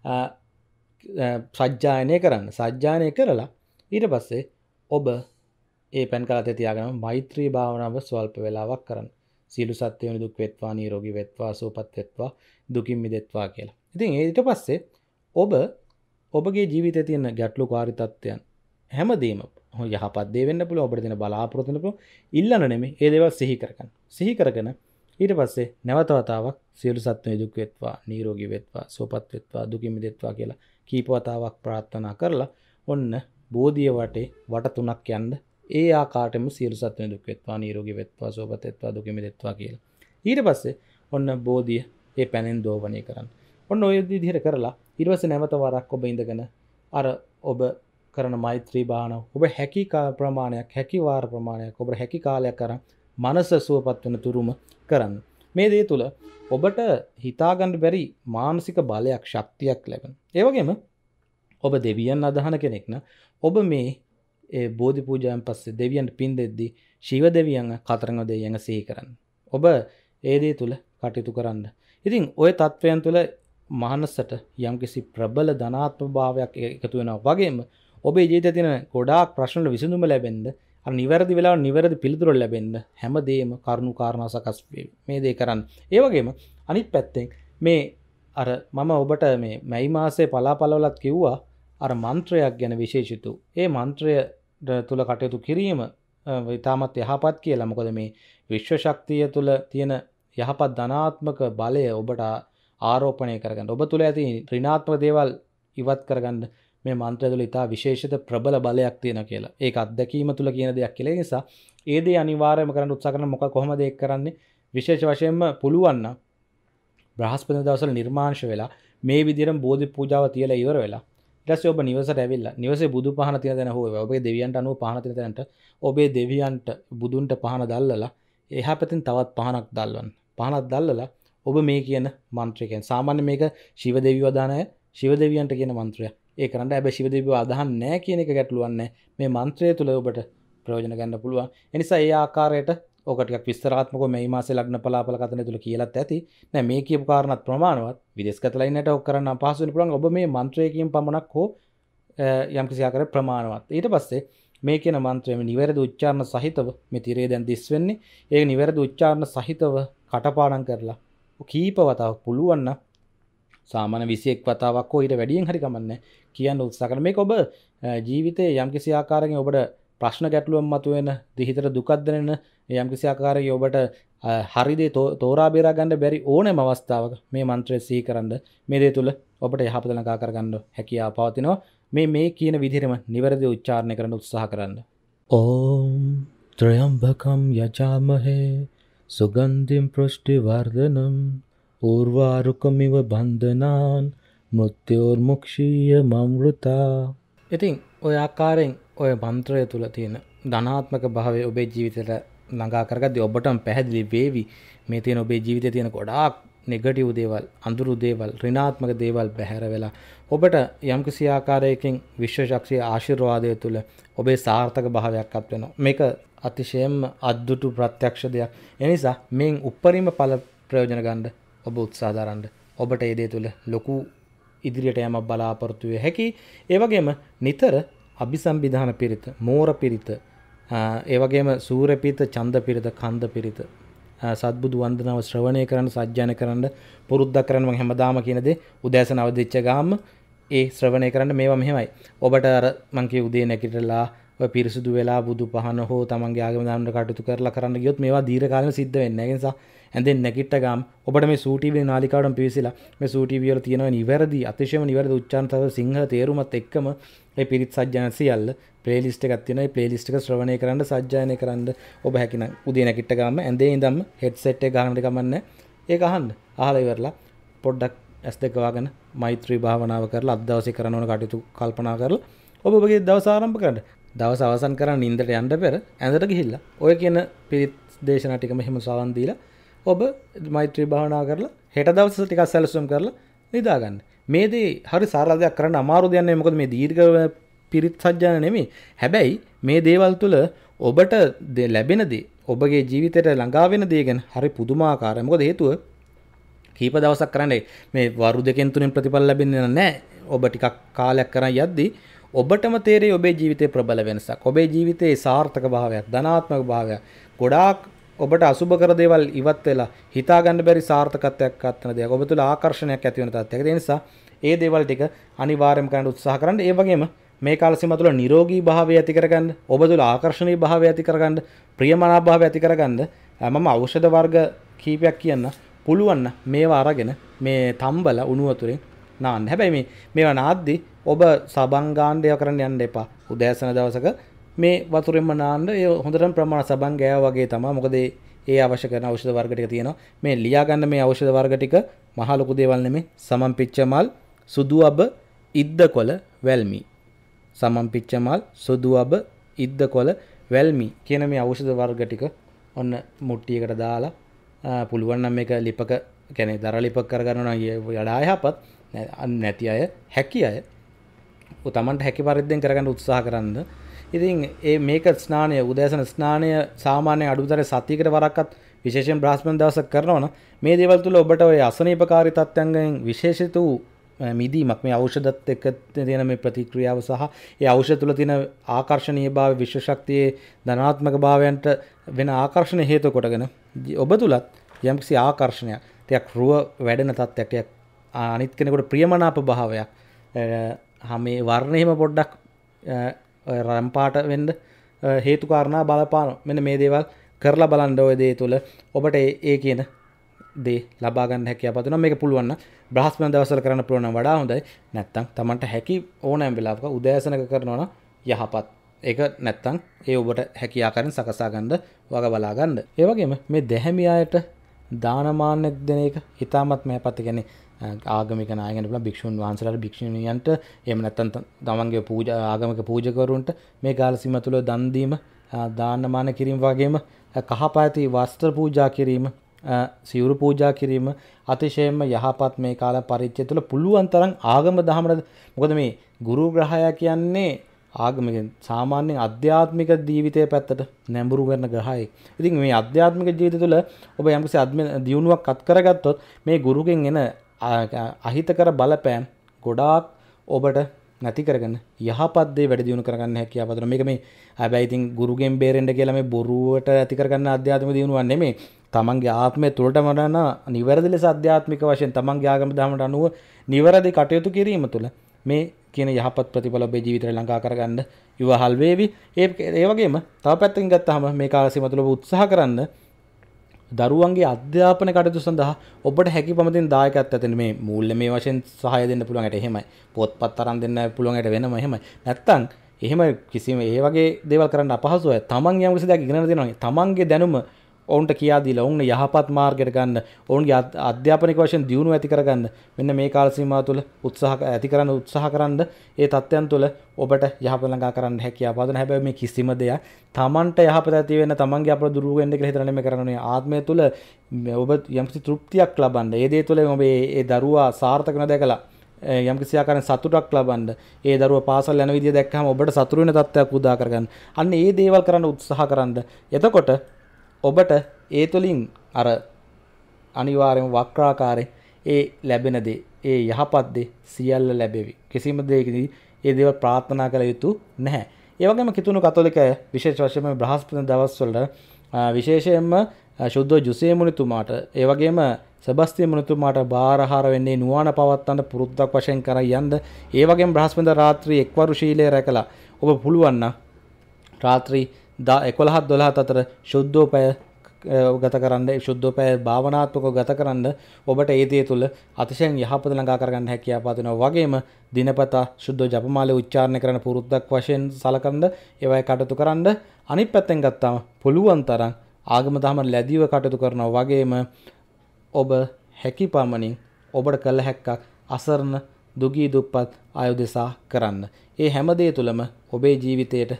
සජ්ජායනය කරන්න. සජ්ජායනය කරලා ඊට පස්සේ ඔබ ඒ පෑන් කාලේ තියාගෙන මෛත්‍රී භාවනාව ස්වල්ප වේලාවක් කරන්න. සියලු සත්ත්වයන් දුක් වෙත්වා, නිරෝගී වෙත්වා, සුවපත් වෙත්වා, දුකින් මිදෙත්වා කියලා. ඉතින් ඊට පස්සේ ඔබ ඔබගේ ජීවිතයේ තියෙන ගැටලුකාරී තත්ත්වයන් හැමදේම යහපත් දේ වෙන්න පුළුවන්. ඔබට තියෙන බලාපොරොත්තු වෙන්න පුළුවන්. ඉල්ලන නෙමෙයි. ඒ දේවල් සිහි කරගන්න. සිහි කරගෙන ඊට පස්සේ නැවත වතාවක් සියලු සත්ත්වයන් දුක් වෙත්වා, නිරෝගී වෙත්වා, සුවපත් වෙත්වා, දුකින් මිදෙත්වා කියලා කීප වතාවක් ප්‍රාර්ථනා කරලා ඔන්න බෝධිය වටේ වට තුනක් යන්න ඒ ආකාරයෙන්ම සියලු සත්ත්වයන් දුක් වෙත්වා නිරෝගී වෙත්වා සුවපත් වෙත්වා දුක මිදෙත්වා කියලා. ඊට පස්සේ ඔන්න බෝධිය ඒ පැනෙන් දෝවණය කරන්න. ඔන්න ඔය විදිහට කරලා ඊට පස්සේ නැවත වරක් ඔබ ඉඳගෙන අර ඔබ කරන මෛත්‍රී භාවනාව ඔබ හැකි ප්‍රමාණයක් හැකි වාර ප්‍රමාණයක් ඔබ හැකි කාලයක් කරන් මනස සුවපත් වෙන තුරුම කරන්න. මේ දේ තුල ඔබට හිතාගන්න බැරි මානසික බලයක් ශක්තියක් ලැබෙන. ඒ වගේම ඔබ දෙවියන් අදහන කෙනෙක් නම් ඔබ මේ ඒ බෝධි පූජාවෙන් පස්සේ දෙවියන්ට පින් දෙද්දී ශිව දෙවියන් කතරගම දෙවියන් සිහි කරන්න. ඔබ ඒ දේ තුල කටයුතු කරන්න. ඉතින් ওই තත්වයන් තුල මානසට යම්කිසි ප්‍රබල ධනාත්මක භාවයක් එකතු වෙනවා වගේම ඔබේ ජීවිතයේ තියෙන ගොඩාක් ප්‍රශ්න වල විසඳුම ලැබෙන්න අර නිවැරදි වෙලාවට නිවැරදි පිළිතුරු ලැබෙන්න හැමදේම කරුණු කාරණා සකස් වෙයි. මේ දේ කරන්න. ඒ වගේම අනිත් පැත්තෙන් මේ අර මම ඔබට මේ මැයි මාසයේ පලාපලවලත් කිව්වා අර මන්ත්‍රයක් ගැන විශේෂිතු. ඒ මන්ත්‍රය තුල කටයුතු කිරීම ඉතාමත් යහපත් කියලා. මොකද මේ විශ්ව ශක්තිය තුල තියෙන යහපත් ධනාත්මක බලය ඔබට ආරෝපණය කරගන්න. ඔබ තුල ඇති ඍණාත්මක දේවල් ඉවත් කරගන්න මේ මන්ත්‍රය තුළ ඉතා විශේෂිත ප්‍රබල බලයක් තියෙනවා කියලා. ඒක අත්දැකීම තුළ කියන දෙයක් කියලා. ඒ නිසා ඒ දේ අනිවාර්යයෙන්ම කරන්න උත්සාහ කරන මොකක් කොහොමද ඒක කරන්නේ? විශේෂ වශයෙන්ම පුළුවන් නම් බ්‍රහස්පති දවසවල නිර්මාංශ වෙලා මේ විදිහටම බෝධි පූජාව තියලා ඉවර වෙලා ඊට පස්සේ ඔබ නිවසට ඇවිල්ලා නිවසේ බුදු පහන තියෙන තැන හෝ ඔබේ දෙවියන්ට අනුව පහන තියෙන තැනට ඔබේ දෙවියන්ට බුදුන්ට පහන දැල්ලලා එහා පැත්තෙන් තවත් පහනක් දැල්වන්න. පහනක් දැල්ලලා ඔබ මේ කියන මන්ත්‍රය කියන සාමාන්‍ය මේක ශිව දෙවියෝ අදහන අය ශිව දෙවියන්ට කියන මන්ත්‍රය. ඒ කරන්න හැබැයි ශිව දෙවියෝ අදහන්නේ නැහැ කියන එක ගැටලුවක් නැහැ. මේ මන්ත්‍රය තුල ඔබට ප්‍රයෝජන ගන්න පුළුවන්. ඒ නිසා ඒ ආකාරයට ඔක ටිකක් විස්තරාත්මකව මේ මාසේ ලග්න පලාපල කතන තුල කියලාත් ඇති. නෑ මේ කියපු කාරණාත් ප්‍රමාණවත්. විදේශගත ලයිනට ඔක් කරන්න අපහසු වෙන්න පුළුවන්. ඔබ මේ මන්ත්‍රයකින් පමණක් හෝ යම්කිසි ආකාරයක ප්‍රමාණවත්. ඊට පස්සේ මේ කියන මන්ත්‍රයේ නිවැරදි උච්චාරණ සහිතව මේ තිරේ දැන් දිස් වෙන්නේ. ඒ නිවැරදි උච්චාරණ සහිතව කටපාඩම් කරලා කීප වතාවක් පුළුවන් නම් සාමාන්‍ය විසි එක් වතාවක් හෝ ඊට වැඩියෙන් හරි කමන්නේ කියන්න උත්සාහ කරන මේක ඔබ ජීවිතයේ යම්කිසි ආකාරයකින් ඔබට ප්‍රශ්න ගැටලුවක් මතුවෙන දිහිතර දුකක් දැනෙන යම්කිසි ආකාරයකින් ඔබට හරි දේ තෝරා බේරා ගන්න බැරි ඕනෑම අවස්ථාවක මේ මන්ත්‍රය සිහි කරන්න මේ දේ තුල ඔබට යහපත ළඟා කර ගන්න හැකියාව පවතිනවා. මේ මේ කියන විදිහටම නිවැරදි උච්චාරණය කරන්න උත්සාහ කරන්න. ඕම් ත්‍රයම්බකම් යජාමහේ සුගන්ධිම් පුෂ්ටිවර්ධනම් ඌර්වාරුකමිව බන්ධනාන් මුත්‍යෝර්මුක්ෂීය මමෘතා. ඉතින් ඔය ආකාරයෙන් ඔය මන්ත්‍රය තුල තියෙන ධනාත්මක භාවය ඔබේ ජීවිතයට ළඟා කරගද්දී ඔබටම පැහැදිලි වේවි මේ තියෙන ඔබේ ජීවිතයේ තියෙන ගොඩාක් නෙගටිව් දේවල්, අඳුරු දේවල්, ඍණාත්මක දේවල් බැහැර වෙලා ඔබට යම්කිසි ආකාරයකින් විශ්ව ශක්තිය ආශිර්වාදය තුල ඔබේ සාර්ථක භාවයක් අත් වෙනවා. මේක අතිශයින්ම අද්දුටු ප්‍රත්‍යක්ෂ දෙයක්. ඒ නිසා මෙන් උපරිම ඵල ප්‍රයෝජන ගන්න ඔබ උත්සාහ දරන්න. ඔබට මේ දේ තුල ලොකු ඉදිරියට යෑමක් බලාපොරොත්තු වෙ හැකි. ඒ වගේම නිතර අபிසම්බිධාන පිරිත, මෝර පිරිත, ඒ වගේම සූර්ය පිරිත, ඡන්ද පිරිත, කන්ද පිරිත සත්බුදු වන්දනාව ශ්‍රවණය කරන්න, සජ්ජායන කරන්න පුරුද්දක් කරන්න මම හැමදාම කියන දේ උදෑසන අවදිච්ච ගාම ඒ ශ්‍රවණය කරන්න. මේවා මෙහෙමයි. ඔබට අර මං කිය උදේ නැගිටලා ඔය පිරිසුදු වෙලා බුදු පහන හෝ තමන්ගේ ආගම දාන්න කටයුතු කරලා කරන්න ගියොත් මේවා දීර්ඝ කාලෙම සිද්ධ වෙන්නේ නැහැ. ඒ නිසා ඇඳෙන් නැගිට ගාම ඔබට මේ සූ ටීවී නාලිකාවටම පිවිසිලා මේ සූ ටීවී වල තියෙන නිවැරදි අතිශයම නිවැරදි උච්චාරණ තව සිංහල තේරුමත් එක්කම ඒ පිරිත් සජ්ජායන සියල්ල ප්ලේලිස්ට් එකක් තියෙනවා. ඒ ප්ලේලිස්ට් එක ශ්‍රවණය කරන්න, සජ්ජායනය කරන්න ඔබ හැකිනම් උදේ නැගිට ගාම ඇඳේ ඉඳන්ම හෙඩ්සෙට් එක ගහන්න කමන්නේ. ඒක අහන්න. අහලා ඉවරලා පොඩ්ඩක් ඇස් දෙක වහගෙන මෛත්‍රී භාවනාව කරලා අද දවසේ කරන ඕන කටයුතු කල්පනා කරලා ඔබ ඔබගේ දවස ආරම්භ කරන්න. දවස අවසන් කරන් නින්දට යන්න පෙර ඇඳට ගිහිල්ලා ඔය කියන පිරිත් දේශනා ටික මෙහෙම සවන් දීලා ඔබ මෛත්‍රී භාවනා කරලා හෙට දවසේ ටිකක් සැලසුම් කරලා නිදා ගන්න. මේ දේ හරි සරල දෙයක් කරන්න අමාරු දෙයක් නෙමෙයි. මොකද මේ දීර්ඝ පිරිත් සජ්ජායන නෙමෙයි. හැබැයි මේ දේවල් තුල ඔබට ලැබෙන දේ, ඔබගේ ජීවිතයට ළඟා වෙන දේ ගැන හරි පුදුමාකාරයි. මොකද හේතුව කීප දවසක් කරන්නේ මේ වරු දෙකෙන් තුනෙන් ප්‍රතිඵල ලැබෙන්නේ නැහැ. ඔබ ටිකක් කාලයක් කරන් යද්දී ඔබටම තේරෙයි ඔබේ ජීවිතේ ප්‍රබල වෙනසක්. ඔබේ ජීවිතේ සාර්ථක භාවයක්, ධනාත්මක භාවයක්, ගොඩාක් ඔබට අසුබ කර දේවල් ඉවත් වෙලා හිතා ගන්න බැරි සාර්ථකත්වයක් අත්වන දෙයක්. ඔබ තුළ ආකර්ෂණයක් ඇති වෙන තත්ත්වයක. ඒ නිසා ඒ දේවල් ටික අනිවාර්යයෙන්ම කරන්න උත්සාහ කරන්න. ඒ වගේම මේ කාල සීමාව තුළ නිරෝගී භාවය ඇති කරගන්න, ඔබ තුළ ආකර්ෂණීය භාවය ඇති කරගන්න, ප්‍රියමනාප භාවය ඇති කරගන්න මම ඖෂධ වර්ග කීපයක් කියන්න. පුළුවන් නම් මේවා අරගෙන මේ තම්බල උණු වතුරෙන් නාන්න. හැබැයි මේ මේවා නාද්දි ඔබ සබන් ගාන්න ඒවා කරන්න යන්න එපා. උදෑසන දවසක මේ වතුරෙන්ම නාන්න. ඒ හොඳටම ප්‍රමාණ සබන් ගෑවා වගේ තමයි. මොකද ඒ අවශ්‍ය කරන ඖෂධ වර්ග ටික තියෙනවා. මේ ලියා ගන්න මේ ඖෂධ වර්ග ටික මහ ලොකු දේවල් නෙමෙයි. සමන් පිච්ච මල්, සුදු අබ, ඉද්ද කොළ, වැල්මි. සමන් පිච්ච මල්, සුදු අබ, ඉද්ද කොළ, වැල්මි කියන මේ ඖෂධ වර්ග ටික ඔන්න මුට්ටියකට දාලා පුළුවන් නම් මේක ලිපක කියන්නේ දර ලිපක කරගන්නවා නම් වඩා යහපත්. නැති අය හැකි අය ඔ තමන්ට හැකි පරිද්දෙන් කරගන්න උත්සාහ කරන්න. ඉතින් ඒ මේක ස්නානය උදෑසන ස්නානය සාමාන්‍ය අඩුතරේ සතියකට වරක්වත් විශේෂයෙන් බ්‍රහස්පති දවසක් කරනවා නම් මේ දේවල් තුල ඔබට ඔය අසනීපකාරී තත්ත්වයන්ගෙන් විශේෂිත වූ මිදීමක් මේ ඖෂධත් එක්ක තියෙන මේ ප්‍රතික්‍රියාව සහ ඒ ඖෂධ තුල තියෙන ආකර්ෂණීය භාවය විශ්ව ශක්තියේ ධනාත්මක භාවයන්ට වෙන ආකර්ෂණ හේතු කොටගෙන ඔබ තුලත් යම්කිසි ආකර්ෂණයක් ටිකක් රුව වැඩෙන තත්ත්වයක් ටිකක් අනිත් කෙනෙකුට ප්‍රියමනාප භාවයක් හැමේ වර්ණෙහිම පොඩ්ඩක් රම්පාට වෙන්න හේතු කාරණා බලපාන මෙන්න මේ දේවල් කරලා බලන්න ඔය දේ තුල ඔබට ඒ කියන දේ ලබා ගන්න හැකියාව තියෙනවා. මේක පුළුවන් නම් බ්‍රහස්පති දවස්වල කරන්න පුළුවන් නම් වඩා හොඳයි. නැත්තම් Tamanට හැකි ඕනෑම වෙලාවක උදෑසනක කරනවා නම් යහපත්. ඒක නැත්තම් ඒ ඔබට හැකි ආකාරයෙන් සකසා ගන්න වග බලා ගන්න. ඒ වගේම මේ දැහැමි අයට දානමානයක් දෙන එක හිතාමත් මහපත්. කියන්නේ ආගමික නායකයන්ට පුළුවන් භික්ෂුන් වහන්සේලාට භික්ෂුණියන්ට එහෙම නැත්තම් තමන්ගේ පූජා ආගමික පූජකවරුන්ට මේ කාල සීමා තුල දන් දීම දානමාන කිරීම වගේම කහපාති වස්ත්‍ර පූජා කිරීම සිවුරු පූජා කිරීම අතිශයින්ම යහපත් මේ කාල පරිච්ඡේදය තුළ පුළුවන් තරම් ආගම දහමට. මොකද මේ ගුරු ග්‍රහය කියන්නේ ආගමික සාමාන්‍ය අධ්‍යාත්මික ජීවිතයේ පැත්තට නැඹුරු කරන ග්‍රහයෙක්. ඉතින් මේ අධ්‍යාත්මික ජීවිතය තුළ ඔබ යම්කිසි දියුණුවක් අත් කරගත්තොත් මේ ගුරුගෙන් එන අහිතකර බලපෑම් ගොඩාක් ඔබට නැති කරගෙන යහපත් දේ වැඩි දියුණු කරගන්න හැකියාව තියෙනවා. මේක මේ හැබැයි ඉතින් ගුරුගෙන් බේරෙන්න කියලා මේ බොරුවට ඇති කරගන්න ආධ්‍යාත්මික දියුණුවක් නෙමෙයි. තමන්ගේ ආත්මය තුළට මරන නිවැරදි ලෙස අධ්‍යාත්මික වශයෙන් තමන්ගේ ආගම දහමට අනුව නිවැරදි කටයුතු කිරීම තුළ මේ කියන යහපත් ප්‍රතිඵල ඔබේ ජීවිතේ ළඟා කරගන්න ඉවහල් වේවි. ඒ ඒ වගේම තව පැත්තකින් ගත්තාම මේ කාල සීමාව තුළ ඔබ උත්සාහ කරන්න දරුවන්ගේ අධ්‍යාපන කටයුතු සඳහා ඔබට හැකි පමතින් දායකත්වයක් ඇතින් මේ මූල්‍ය මේ වශයෙන් සහාය දෙන්න පුළුවන් ඇට එහෙමයි. පොත්පත් අරන් දෙන්න පුළුවන් ඇට වෙනම එහෙමයි. නැත්තම් එහෙම කිසිම ඒ වගේ දේවල් කරන්න අපහසුයි. තමන් යම් කිසි දෙයක් ඉගෙන ගන්න තමන්ගේ දැනුම ඔවුන්ට කියා දීලා ඔවුන් යහපත් මාර්ගයට ගන්න ඔවුන්ගේ අධ්‍යාපනික වශයෙන් දියුණුව ඇති කරගන්න මෙන්න මේ කාල සීමාව තුළ උත්සාහ ඇති කරන්න උත්සාහ කරන්න ඒ තත්ත්වයන් තුළ ඔබට යහපත ළඟා කරන්න හැකියාව පාදන. හැබැයි මේ කිසිම දෙයක් තමන්ට යහපත ඇති වෙන්න තමන්ගේ අපල දුරු වෙන්න කියලා හිතන නෙමෙයි කරන්නේ. ආත්මය තුළ ඔබ යම්කිසි තෘප්තියක් ලබන්න ඒ දේ තුළ ඔබ ඒ දරුවා සාර්ථක වෙන දැකලා යම්කිසි ආකාරයෙන් සතුටක් ලබන්න ඒ දරුවා පාසල් යන විදිය දැක්කම ඔබට සතුටු වෙන තත්ත්වයක් උදා කරගන්න. අන්න ඒ දේවල් කරන්න උත්සාහ කරන්න. එතකොට ඔබට ඒ තුළින් අර අනිවාර්යයෙන්ම වක්‍රාකාරයෙන් ඒ ලැබෙන දේ ඒ යහපත් දේ සියල්ල ලැබෙවි. කිසිම දෙයකදී ඒ දේවල් ප්‍රාර්ථනා කළ යුතු නැහැ. ඒ වගේම කිතුණු කතෝලිකය විශේෂ වශයෙන්ම බ්‍රහස්පති දවස්වල විශේෂයෙන්ම ශුද්ධ ජුසේ මුනිතුමාට ඒ වගේම සෙබස්තියන් මුනිතුමාට බාරහාර වෙන්නේ නුවණ පවත්තන්න පුරුද්දක් වශයෙන් කරා යන්න. ඒ වගේම බ්‍රහස්පති රාත්‍රී එක්වරු ශීලය රැකලා ඔබ පුළුවන් නම් රාත්‍රී එකොළහ දොළහ අතර ශුද්ධෝපය ගත කරන්න ශුද්ධෝපය භාවනාත්මකව ගත කරන්න ඔබට ඒ දේ තුළ අතිශයින් යහපත ළඟා කරගන්න හැකියාව තියෙනවා. වගේම දිනපතා ශුද්ධ ජපමාලය උච්චාරණය කරන පුරුද්දක් වශයෙන් සලකන්න ඒවයි කටයුතු කරන්න. අනිත් පැත්තෙන් ගත්තාම පුළුවන් තරම් ආගම දහම ලැබීව කටයුතු කරනවා. වගේම ඔබ හැකි පමණින් ඔබට කළ හැක්කක් අසරණ දුගී දුප්පත් අය උදෙසා කරන්න. ඒ හැම දේ තුළම ඔබේ ජීවිතයට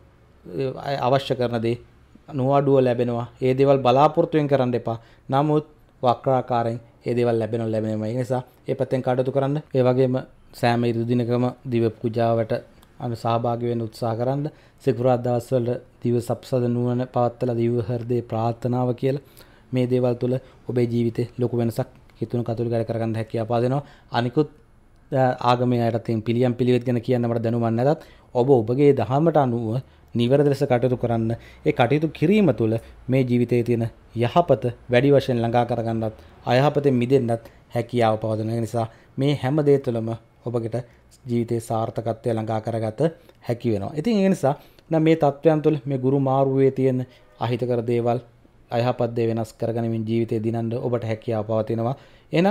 අවශ්‍ය කරන දේ නුවඩුව ලැබෙනවා. ඒ දේවල් බලාපොරොත්තුෙන් කරන්න එපා. නමුත් වක්‍රාකාරයෙන් ඒ දේවල් ලැබෙනවා ලැබෙනවා. ඒ නිසා ඒ පැත්තෙන් කටයුතු කරන්න. ඒ වගේම සෑම ඉරිදු දිනකම දිව පූජාවට අනු සහභාගී වෙන්න උත්සාහ කරන්න. සිකුරාදා දවස්වල දිව සප්සද නුවණ පවත්තලා දිව හෘදේ ප්‍රාර්ථනාව කියලා මේ දේවල් තුළ ඔබේ ජීවිතේ ලොකු වෙනසක් හිතුණු කතෝලිකයන්ට කරගන්න හැකියාව පාදෙනවා. අනිකුත් ආගමේ අයට තියෙන පිළියම් පිළිවෙත් ගැන කියන්න මට දැනුමක් නැතත් ඔබ ඔබගේ දහමට අනුව නිවැරදි ලෙස කටයුතු කරන්න. ඒ කටයුතු කිරීම තුළ මේ ජීවිතයේ තියෙන යහපත වැඩි වශයෙන් ළඟා කරගන්නත් අයහපතෙන් මිදෙන්නත් හැකියාව පවදන නිසා මේ හැම දේ තුළම ඔබට ජීවිතයේ සාර්ථකත්වය ළඟා කරගත හැකි වෙනවා. ඉතින් ඒ නිසා නම් මේ තත්වයන් තුළ මේ ගුරු මාරුවේ තියෙන අහිතකර දේවල් අයහපත් දේ වෙනස් කරගනිමින් ජීවිතේ දිනන්න ඔබට හැකියාව පවතිනවා. එහෙනම්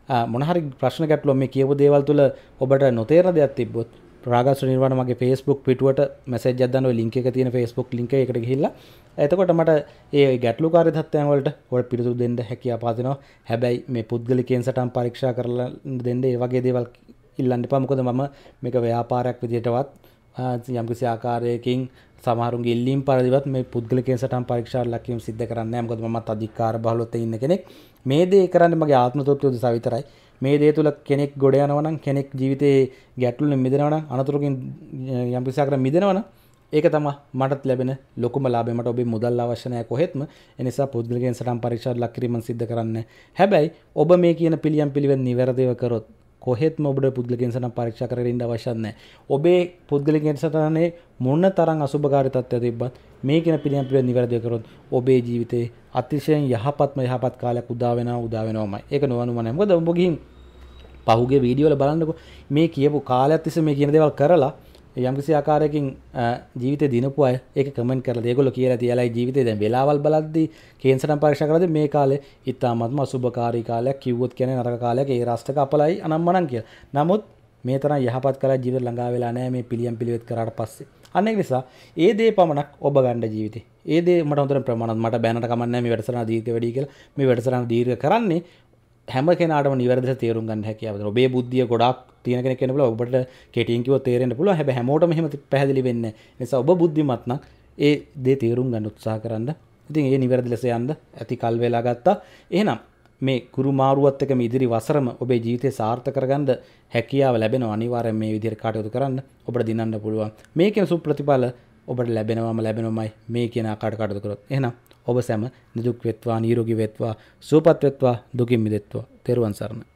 මොන හරි ප්‍රශ්න ගැටලුවක් මේ කියපු දේවල් තුල ඔබට නොතේරෙන දෙයක් තිබ්බොත් රාගස්ව නිර්වාණ මගේ Facebook පිටුවට මැසේජ් එකක් දාන්න ඔය link එක තියෙන Facebook link එකකට ගිහිල්ලා එතකොට මට ඒ ගැටලුකාරී තත්ත්වයන් වලට ඔය පිළිතුරු දෙන්න හැකියාව පාදිනවා. හැබැයි මේ පුද්ගලිකයෙන් සටහන් පරීක්ෂා කරලා දෙන්න ඒ වගේ දේවල් ඉල්ලන්න එපා. මොකද මම මේක ව්‍යාපාරයක් විදිහටවත් යම්කිසි ආකාරයකින් සමහරුන්ගේ ඉල්ලීම් පරිදිවත් මේ පුද්ගලිකයෙන් සටහන් පරීක්ෂා ලක්ෂ්‍යම් සිද්ධ කරන්නේ නැහැ. මොකද මමත් අධිකාර බහුලව ඉන්න කෙනෙක්. මේ දේ කරන්නේ මගේ ආත්ම තෘප්තිය උදෙසා විතරයි. මේ දේ තුල කෙනෙක් ගොඩ යනවා නම් කෙනෙක් ජීවිතේ ගැටලුවෙන් මිදෙනවා නම් අනතුරකින් යම් කිසි ආකාරයක් මිදෙනවා නම් ඒක තමයි මටත් ලැබෙන ලොකුම ලාභය. මට ඔබේ මුදල් අවශ්‍ය නැහැ කොහෙත්ම. ඒ නිසා පුද්ගලිකයෙන් සටහන් පරීක්ෂා ලක් කිරීම සිද්ධ කරන්නේ. හැබැයි ඔබ මේ කියන පිළියම් පිළිවෙත් නිවැරදිව කරොත් කොහෙත්ම ඔබට පුද්ගලිකයෙන් සටහන් පරීක්ෂා කරගෙන ඉන්න අවශ්‍ය නැහැ. ඔබේ පුද්ගලිකයෙන් සටහනේ මොන තරම් අසුභකාරී තත්ත්වයක් තිබ්බත් මේ කියන පිළියම් පිළිවෙත් නිවැරදිව කරොත් ඔබේ ජීවිතේ අතිශයින් යහපත්ම යහපත් කාලයක් උදා වෙනවා උදා වෙනවමයි. ඒක නොවනුම නැහැ. මොකද ඔබ ගිහින් පහුගිය වීඩියෝ වල බලන්නකෝ මේ කියපු කාලයක් තිස්සේ මේ කියන දේවල් කරලා යම්කිසි ආකාරයකින් ජීවිතේ දිනපු අය ඒක කමෙන්ට් කරලා ඒගොල්ලෝ කියලා තියලා ජීවිතේ දැන් වෙලාවල් බලද්දී කේන්සරම් පරීක්ෂා කරද්දී මේ කාලේ ඉතාමත්ම අසුභකාරී කාලයක් කිව්වොත් කියන්නේ නරක කාලයක් ඒ රාෂ්ට්‍රක අපලයි අනම්මනම් කියලා. නමුත් මේ තරම් යහපත් කාලයක් ජීවිත ළඟා වෙලා නැහැ මේ පිළියම් පිළිවෙත් කරාට පස්සේ. අන්න ඒක නිසා ඒ දේ පමණක් ඔබ ගන්න ජීවිතේ. ඒ දේ මට හොඳට ප්‍රමාණවත් මට බෑනට කමක් නැහැ මේ වැඩසටහන දීර්ඝ වැඩි කියලා. මේ වැඩසටහන දීර්ඝ කරන්නේ හැම කෙනාටම නිවැරදිව තේරුම් ගන්න හැකියාව දෙනවා. ඔබේ බුද්ධිය ගොඩාක් තියෙන කෙනෙක් වෙන්න පුළුවන්. ඔබට කෙටියෙන් කිව්වොත් තේරෙන්න පුළුවන්. හැබැයි හැමෝටම එහෙම පැහැදිලි වෙන්නේ නැහැ. ඒ නිසා ඔබ බුද්ධිමත් නම් ඒ දේ තේරුම් ගන්න උත්සාහ කරන්න. ඉතින් ඒ නිවැරදි ලෙස යන්න ඇති කල් වේලා ගත්තා. එහෙනම් මේ කුරු මාරුවත් එක්ක මේ ඉදිරි වසරම ඔබේ ජීවිතේ සාර්ථක කරගන්න හැකියාව ලැබෙනවා. අනිවාර්යෙන් මේ විදිහට කටයුතු කරන්න ඔබට දිනන්න පුළුවන්. මේකෙන් සුප්‍රතිඵල ඔබට ලැබෙනවම ලැබෙනවමයි මේ කියන ආකාරයට කටයුතු කරොත්. එහෙනම් ඔබ සැම නිදුක් වෙත්වා නිරෝගී වෙත්වා සුවපත් වෙත්වා දුකින් මිදෙත්වා. තෙරුවන් සරණයි.